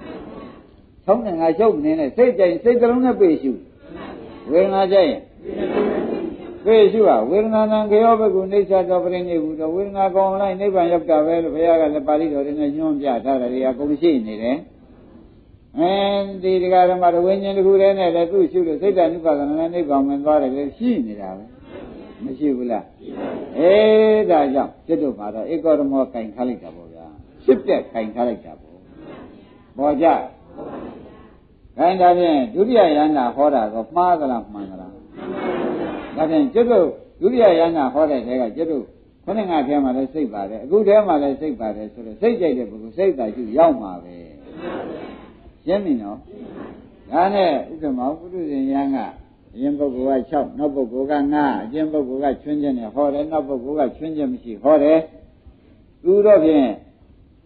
6နဲ့5ချုပ်နေနဲ့စိတ်ကြိုင်စိတ်ကလုံးနဲ့ပြေရှုဝေဒနာကြိုင်ပြေရှုဝေဒနာနံခေယောဘကုနေသတော်ပြိနေဘူးတော့ဝေဒနာကောင်းလိုက်နိဗ္ဗာန်ရောက်တာပဲလို့ဘုရားကလည်းပါဠိတော်တွေနဲ့ညွှန်ပြထားတယ်တွေအကုန်ရှိနေတယ်ဒီတရားဓမ္မဝိညာဉ်တစ်ခုတည်းနဲ့လည်းသူ့ရှုလို့စိတ်ဓာတ်ဥပါဒနာနဲ့နိဗ္ဗာန်ဝင်သွားတယ်လည်းရှိနေတာပဲမရှိဘူးလားဒါကြောင့်စိတ်တို့မှာတော့ဧကောဓမောကင်ထားလိုက်တာပေါ့ဗျာဖြစ်တဲ့ကင်ထားလိုက်တာပေါ့ပေါ်ကြခိုင်းဒါဖြင့်ဒုတိယယန္တာဟောတာကမှားသလားမှန်သလားဒါဖြင့်ကျွတ်တို့ဒုတိယယန္တာဟောတဲ့တဲကကျွတ်တို့ခုနကထဲမှာလည်းစိတ်ပါတယ်အခုထဲမှာလည်းစိတ်ပါတယ်ဆိုတော့စိတ်ကြိုက်တဲ့ပုဂ္ဂိုလ်စိတ်သာကျရောက်မှာပဲရှင်းပြီနော်ဒါနဲ့ဥက္ကမောပုရိသေယံကအရင်ပုဂ္ဂိုလ်က6နောက်ပုဂ္ဂိုလ်က9အကျဉ်ပုဂ္ဂိုလ်ကချွင်းခြင်းနဲ့ဟောတယ်နောက်ပုဂ္ဂိုလ်ကချွင်းခြင်းမရှိဟောတယ်သူတော့ဖြင့်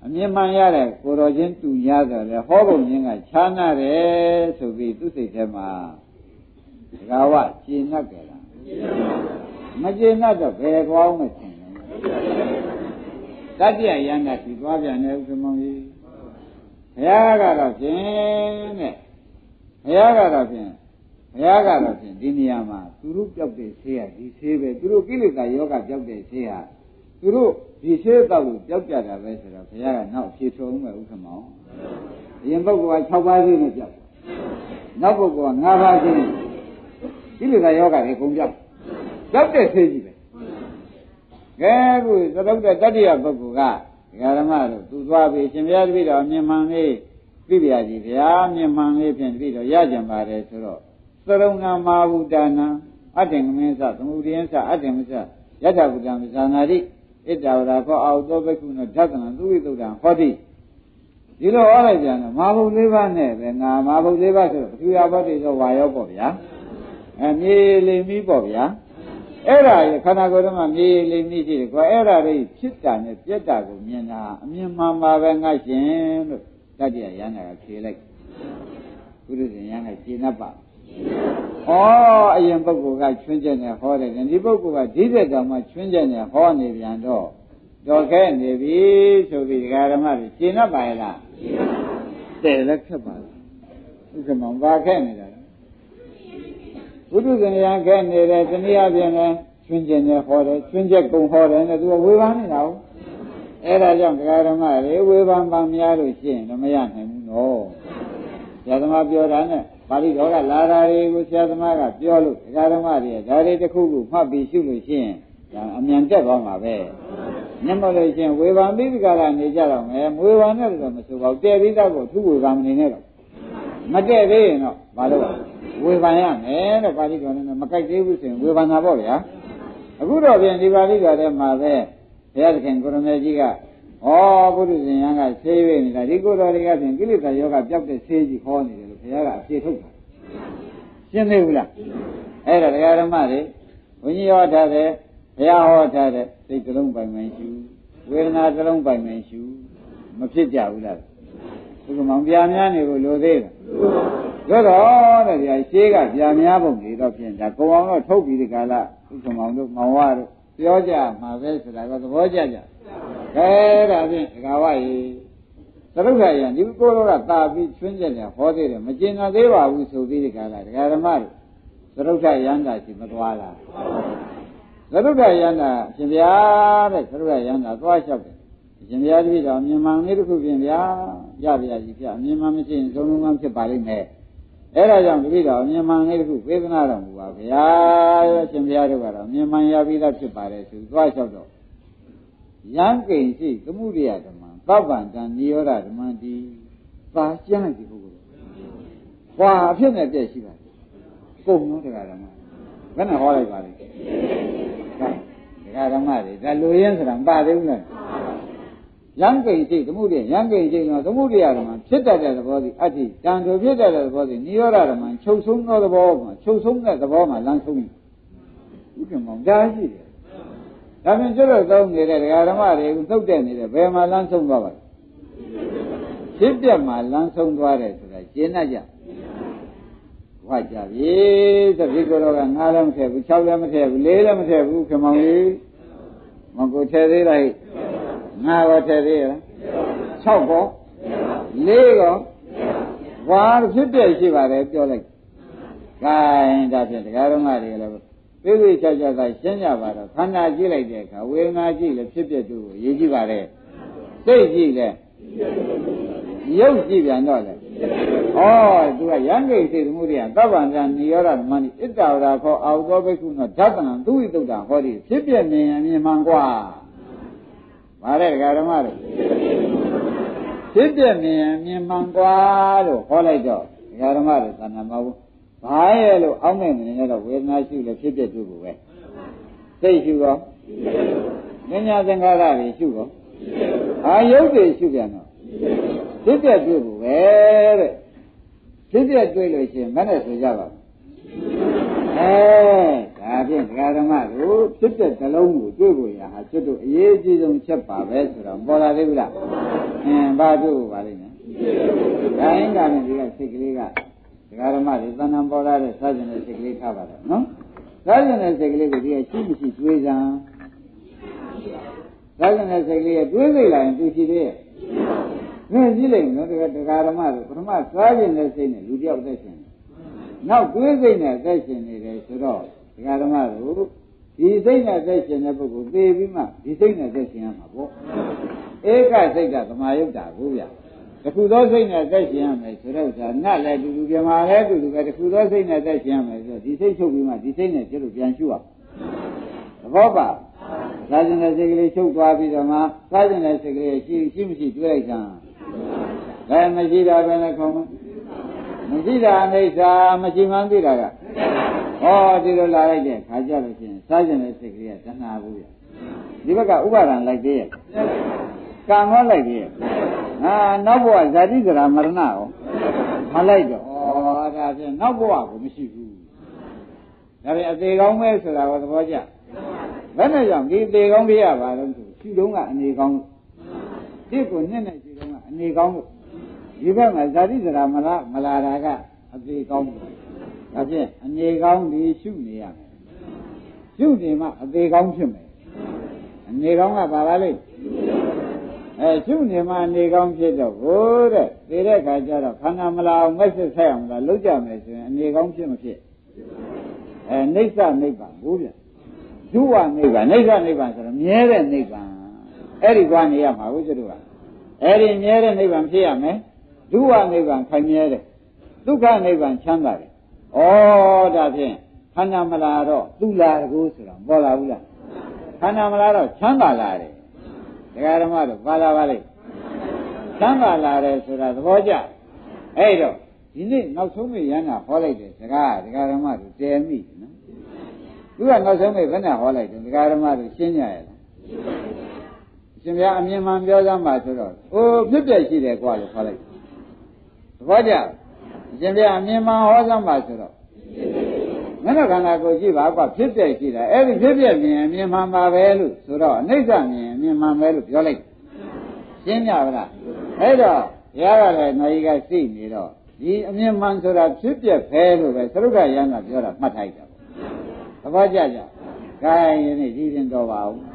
အမြင်မှန်ရတဲ့ကိုတော်ချင်းတူညာဆိုလေဟောပုံချင်းကခြားနာတယ်ဆိုပြီးသူစိတ်ထဲမှာဒကာဝရှင်းနှက်ကြလားမရှင်းနှက်တော့ဘယ်ကောင်းမထင်လဲတတ္တယယန္တာဒီသွားပြန်တဲ့ဥက္ကမောင်ကြီးဘုရားကတော့ဖြင့်တဲ့ဘုရားကတော့ဖြင့်ဒီနေရာမှာသူတို့ပြောက်တဲ့ဆေးရဒီဆေးပဲသူတို့ကိလေသာယောဂပြောက်တဲ့ဆေးဟာသူတို့ဒီဆေးတောက်လို့ပြောက်ကြတာပဲဆိုတော့ဘုရားကနောက်ဖြေထုံးမယ်ဥက္ကမောင်အရင်ပုဂ္ဂိုလ်က6ပါးသေးနဲ့ပြောက်နောက်ပုဂ္ဂိုလ်က5ပါးသေးနဲ့ကိလေသာယောဂတွေအကုန်ပြောက်တဲ့ဆေးကြီးပဲကဲခုသရုပ်တဲ့တတ္တိယပုဂ္ဂိုလ်ကဒကာဓမ္မတို့သူသွားပြီရှင်ဘုရားတပည့်တော်မြင်မှန်လေးပြပြကြီးဗျာမြင်မှန်လေးဖြင့်တပည့်တော်ရကြံပါတယ်ဆိုတော့သရုံနာမဟာဗုဒ္ဓနာအတ္တင်ကမင်းသသမုဒိယံသအတ္တင်မစ္စယထာဗုဒ္ဓံဇာနာတိဣတ္တဝရခောအောသောဘိက္ခုနောဓက္ကနံသူဝိသုဒ္ဓံဟောတိဒီလိုဟောလိုက်ကြတယ်မဟာဗုဒ္ဓ၄ပါးနဲ့ပဲငါမဟာဗုဒ္ဓ၄ပါးဆိုတော့ပထဝီအဘောတိသောဝါရောပေါ့ဗျာမြေလိမီးပေါ့ဗျာအဲ့ဒါရခန္ဓာကိုယ်ထဲမှာမြေလိမီးရှိတယ်ကွာအဲ့ဒါတွေဖြစ်တာနဲ့ပြက်တာကိုမြင်တာအမြင်မှန်ပါပဲငါရှင်လို့တတ္တိယယန္တာကဖြေလိုက်ဘုရုရှင်ယန္တာရှင်း납ပါဩအရင်ပုဂ္ဂိုလ်ကချွင်းချက်နဲ့ဟောတယ်ဒီပုဂ္ဂိုလ်ကဒီတဲ့တောင်မှချွင်းချက်နဲ့ဟောနေပြန်တော့တော်ခဲနေပြီဆိုပြီးဒကာဓမ္မတွေရှင်း납ပါရဲ့လားရှင်း납ပါတဲ့လက်ခက်ပါလားဥက္ကမောင်ဘာခဲနေတာလဲဘုဒ္ဓဇင်ယံခဲနေတယ်တနည်းအားဖြင့်လဲချွင်းချက်နဲ့ဟောတယ်ချွင်းချက်ကုံဟောတယ်နဲ့သူကဝေဖန်နေတာဟုတ်အဲ့ဒါကြောင့်ဒကာဓမ္မတွေဝေဖန်ပါများလို့ရှိရင်တော့မရနိုင်ဘူးနော်ဆရာသမားပြောတာနဲ့ပါဠိတော်ကလာတာတွေကိုဆရာသမားကပြောလို့ဒကာဓမ္မတွေဒါတွေတစ်ခုခုမှတ်ပြီးရှုလို့ရှိရင်ဒါအမြန်တက်သွားမှာပဲညမလို့ရှိရင်ဝေဖန်ပြီးဒီကလာနေကြတော့မယ်ဝေဖန်နဲ့တော့မဆိုပါဘူးတဲ့ပြီးတော့ကိုသူ့ဝေဖန်မနေနဲ့တော့မတဲ့သေးရင်တော့မလုပ်ဝေဖန်ရမယ်တဲ့ပါဠိတော်နဲ့မကြိုက်သေးဘူးဆိုရင်ဝေဖန်တာပေါ့ဗျာအခုတော့ပြင်ဒီပါဠိတော်ထဲမှာပဲဘုရားသခင်ကိုရမေကြီးကဩဘုဒ္ဓဇင်ယံကဆေးရနေတာဒီကိုယ်တော်တွေကဖြင့်ကိလေသာယောဂပျောက်တဲ့ဆေးကြီးခေါ်နေတယ်လို့ဘုရားကအပြေထုတ်တာရှင်းသေးဘူးလားအဲ့ဒါတရားဓမ္မတွေဘုန်းကြီးဟောထားတယ်ဘုရားဟောထားတယ်စိတ်တစ်လုံးပိုင်ပိုင်ရှုဝေဒနာတစ်လုံးပိုင်ပိုင်ရှုမဖြစ်ကြဘူးလားဒီကမောင်ပြာများနေကိုလိုသေးတယ်တို့တော့တဲ့ဗျာရှေးကပြာများပုံတွေတော့ဖြင့်ဒါကိုအောင်တော့ထုတ်ပြီးဒီကလာဥက္ကမောင်တို့မောင်ဝါတို့ပြောကြမှာပဲဆိုတာကသဘောကျကြခဲဒါဖြင့်ဒကာဝရေသရုပ်ခါရံဒီကိုတော့ကတာပြီးချွင်းချက်နဲ့ဟောသေးတယ်မကျင်နာသေးပါဘူးဆိုပြီးဒီကလာဒကာဓမ္မတို့သရုပ်ခါရံတာရှိမသွားလားသရုပ်ခါရံတာရှင်ဗျာတဲ့သရုပ်ခါရံတာသွားလျှောက်တယ်ရှင်ဗျာတပည့်တော်မြင်မှန်လေးတစ်ခုပြင်ဗျာရပါရကြီးဗျာမြင်မှန်မရှိရင်သုံးလုံးမှဖြစ်ပါလိမ့်မယ်အဲ့ဒါကြောင့်တပည့်တော်မြင်မှန်လေးတစ်ခုပေးသနာတော်မူပါဗျာရှင်ဗျာတို့ကတော့မြင်မှန်ရပြီးသားဖြစ်ပါတယ်ဆိုသွားလျှောက်တော့ယံကိဉ္စိသမှုရိယဓမ္မသဗ္ဗံတံနိရောဓဓမ္မတိပါကျမ်းလိုက်ဒီပုဂ္ဂိုလ်။ဘာအဖြစ်နဲ့ပြည့်ရှိပါလဲ။ပုံလုံးတရားဓမ္မဘယ်နဲ့ဟောလိုက်ပါလဲ။တရားဓမ္မတွေဒါလူရင်းဆိုတာမပါသေးဘူးလား။ယံကိဉ္စိသမှုရိယယံကိဉ္စိတော့သမှုရိယဓမ္မဖြစ်တတ်တဲ့သဘောဒီအဋ္ဌိတံတို့ဖြစ်တတ်တဲ့သဘောဒီနိရောဓဓမ္မချုပ်ဆုံးသောသဘောမှာချုပ်ဆုံးတဲ့သဘောမှာလမ်းဆုံးပြီ။ဥက္ကမောင်ဒါရှိတယ်ဒါဖြင့်ကျွတ်တော့သုံးနေတဲ့ဒကာဓမ္မတွေကိုသုတ်တက်နေတယ်ဘယ်မှာလမ်းဆုံးသွားပါလဲဖြစ်ပြက်မှာလမ်းဆုံးသွားတယ်ဆိုတာရှင်းတတ်ကြဝါကြပြီသတိကိုယ်တော်က9လည်းမထည့်ဘူး6လည်းမထည့်ဘူး4လည်းမထည့်ဘူးခမောင်ကြီးမကိုထည့်သေးလား9ရောထည့်သေးလား6ကော4ကောဘာဖြစ်ပြက်ရှိပါတယ်ပြောလိုက် gain ဒါဖြင့်ဒကာဓမ္မတွေလည်းသိသိချာချာသာရှင်းကြပါတော့ခန္ဓာကြည့်လိုက်တဲ့အခါဝေဒနာကြည့်လည်းဖြစ်ဖြစ်တူကိုရေးကြည့်ပါလေစိတ်ကြည့်လည်းရုပ်ကြည့်ပြန်တော့လေဩသူကယံကိစိတ်သမှုရိယသဗ္ဗံတံနိရောဓဓမ္မနိဣတ္တဝရခောအာဟုသောဘိက္ခုနောဓက္ကနံသူဝိသုဒ္ဓံဟောတိဖြစ်ပြမြင်မြင်မှန်กว่าဗါတဲ့ဒကာဓမ္မတွေဖြစ်ပြမြင်မြင်မှန်กว่าလို့ဟောလိုက်တော့ဒကာဓမ္မတွေသဏ္ဍာန်မဟုတ်ဘာရဲ့လို့အောင်းနေနေတော့ဝေဒနာရှိလို့ဖြစ်ဖြစ်တွေ့ဖို့ပဲစိတ်ရှုတော့ဉာဏ်သင်္ခါရတွေရှုတော့အာယုတ်တွေရှုပြန်တော့ဖြစ်ဖြစ်တွေ့ဖို့ပဲတဲ့ဖြစ်ဖြစ်တွေ့လို့ရှိရင်မနဲ့ဆိုကြပါဒါဖြင့်ဒကာဓမ္မတို့ဖြစ်ဖြစ်တစ်လုံးကိုတွေ့ဖို့ရဟာကျွတ်တို့အရေးကြီးဆုံးချက်ပါပဲဆိုတော့ပေါ်လာသေးဘူးလားဘာတို့ပါလိမ့်မယ်ဒါရင်ကလည်းဒီကစိတ်ကလေးကဒကာဓမ္မတွေသဏ္ဍာန်ပေါ်လာတဲ့စားကျင်တဲ့စိတ်ကလေးထားပါတော့နော်စားကျင်တဲ့စိတ်ကလေးကိုဒီကရှိမရှိတွေးစမ်းစားကျင်တဲ့စိတ်ကလေးကတွေးစိတ်လာရင်သူရှိသေးရဲ့မင်းကြည့်လိုက်နော်ဒကာဓမ္မတွေပထမစားကျင်တဲ့စိတ်နဲ့လူတယောက်သက်ရှင်နောက်တွေးစိတ်နဲ့သက်ရှင်နေတယ်ဆိုတော့ဒကာဓမ္မတို့ဒီစိတ်နဲ့သက်ရှင်တဲ့ပုဂ္ဂိုလ်သိပြီးမှဒီစိတ်နဲ့သက်ရှင်ရမှာပေါ့ဧကစိတ်ကသမာယုတ်တာကိုဗျတခုသောစိတ်နဲ့သက်ရှင်ရမယ်ဆိုတော့ဒါနတ်လည်းတူတူပြမာလည်းတူတူပဲတခုသောစိတ်နဲ့သက်ရှင်ရမယ်ဆိုတော့ဒီစိတ်ချုပ်ပြီးမှဒီစိတ်နဲ့ကျလို့ပြန်ရှုရအောင်သဘောပါစားကျင်တဲ့စိတ်ကလေးချုပ်သွားပြီးတော့မှစားကျင်တဲ့စိတ်ကလေးရှိမရှိတွေးလိုက်တာလည်းမရှိတာပဲနဲ့ခေါင်းမရှိတာအိဋ္ဌာမရှိမှန်းသိတာကဟောဒီလိုလာလိုက်တဲ့ခါကြလို့ရှိရင်စားကျင်တဲ့စိတ်ကလေးကတဏှာဘူးရဒီဘက်ကဥပါဒံလိုက်သေးရဲ့ကံရောလိုက်သေးရဲ့နောက်ဘဝဇာတိဇရာမရဏရောမလိုက်တော့ဩဒါဖြင့်နောက်ဘဝကိုမရှိဘူးဒါပြန်အသေးကောင်းပဲဆိုတာကိုသဘောကျဘယ်နဲ့ကြောင့်ဒီအသေးကောင်းပြရပါတော့ဆိုရှုတုံးကအနေကောင်းဒီကိုနှစ်နဲ့ရှုတုံးကအနေကောင်းလို့ဒီဘက်မှာဇာတိဇရာမလာတာကအသေးကောင်းဒါဖြင့်အနေကောင်းဒီရှုနေရမယ်ရှုနေမှအသေးကောင်းဖြစ်မယ်အနေကောင်းကပါလားလိမ့်ရှုနေမှအနေကောင်းဖြစ်တော့ဘိုးတဲ့သိတဲ့ခါကျတော့ခန္ဓာမလာအောင်မက်စစ်ဆက်အောင်လားလုပ်ကြမယ်ဆိုရင်အနေကောင်းဖြစ်မဖြစ်နိစ္စနိဗ္ဗာန်ဘိုးဗျဒုဝနိဗ္ဗာန်နိစ္စနိဗ္ဗာန်ဆိုတော့မြဲတဲ့နိဗ္ဗာန်အဲ့ဒီကနေရမှာကိုကျတို့ကအဲ့ဒီမြဲတဲ့နိဗ္ဗာန်ဖြစ်ရမယ်ဒုဝနိဗ္ဗာန်ခိုင်မြဲတယ်ဒုက္ခနိဗ္ဗာန်ချမ်းသာတယ်ဩဒါဖြင့်ခန္ဓာမလာတော့သူလာတကူဆိုတော့ပေါ်လာဘူးလားခန္ဓာမလာတော့ချမ်းသာလာတယ်ဒကာဓမ္မတို့ပါလာပါလိမ့်ချမ်းသာလာတယ်ဆိုတာသဘောကျအဲ့တော့ဒီနေ့နောက်ဆုံးမိရဟန္တာဟောလိုက်တယ်စကားဒကာဓမ္မတို့တဲမိနော်သူကနောက်ဆုံးမိဘယ်နဲ့ဟောလိုက်တယ်ဒကာဓမ္မတို့ရှင်းကြရလားရှင်ဗျာအမြင်မှန်ပြောစမ်းပါဆိုတော့အိုးဖြစ်ပြရှိတယ်ကွာလို့ဟောလိုက်သဘောကျရှင်ဗျာအမြင်မှန်ဟောစမ်းပါဆိုတော့မင်းတို့ခန္ဓာကိုယ်ရှိပါကွာဖြစ်ပြရှိတာအဲ့ဒီဖြစ်ပြမြင်အမြင်မှန်ပါပဲလို့ဆိုတော့အနိစ္စမြင်အမြင်မှန်ပဲလို့ပြောလိုက်ရှင်းကြပါလားအဲ့တော့ဘုရားကလည်းနိုင်ကသိနေတော့ဒီအမြင်မှန်ဆိုတာဖြစ်ပြဖဲလို့ပဲသရုပ်ကရဟန်းကပြောတာမှတ်ထိုက်တာပေါ့သဘောကျကြ gain ယနေ့ဒီရင်တော်ပါဦး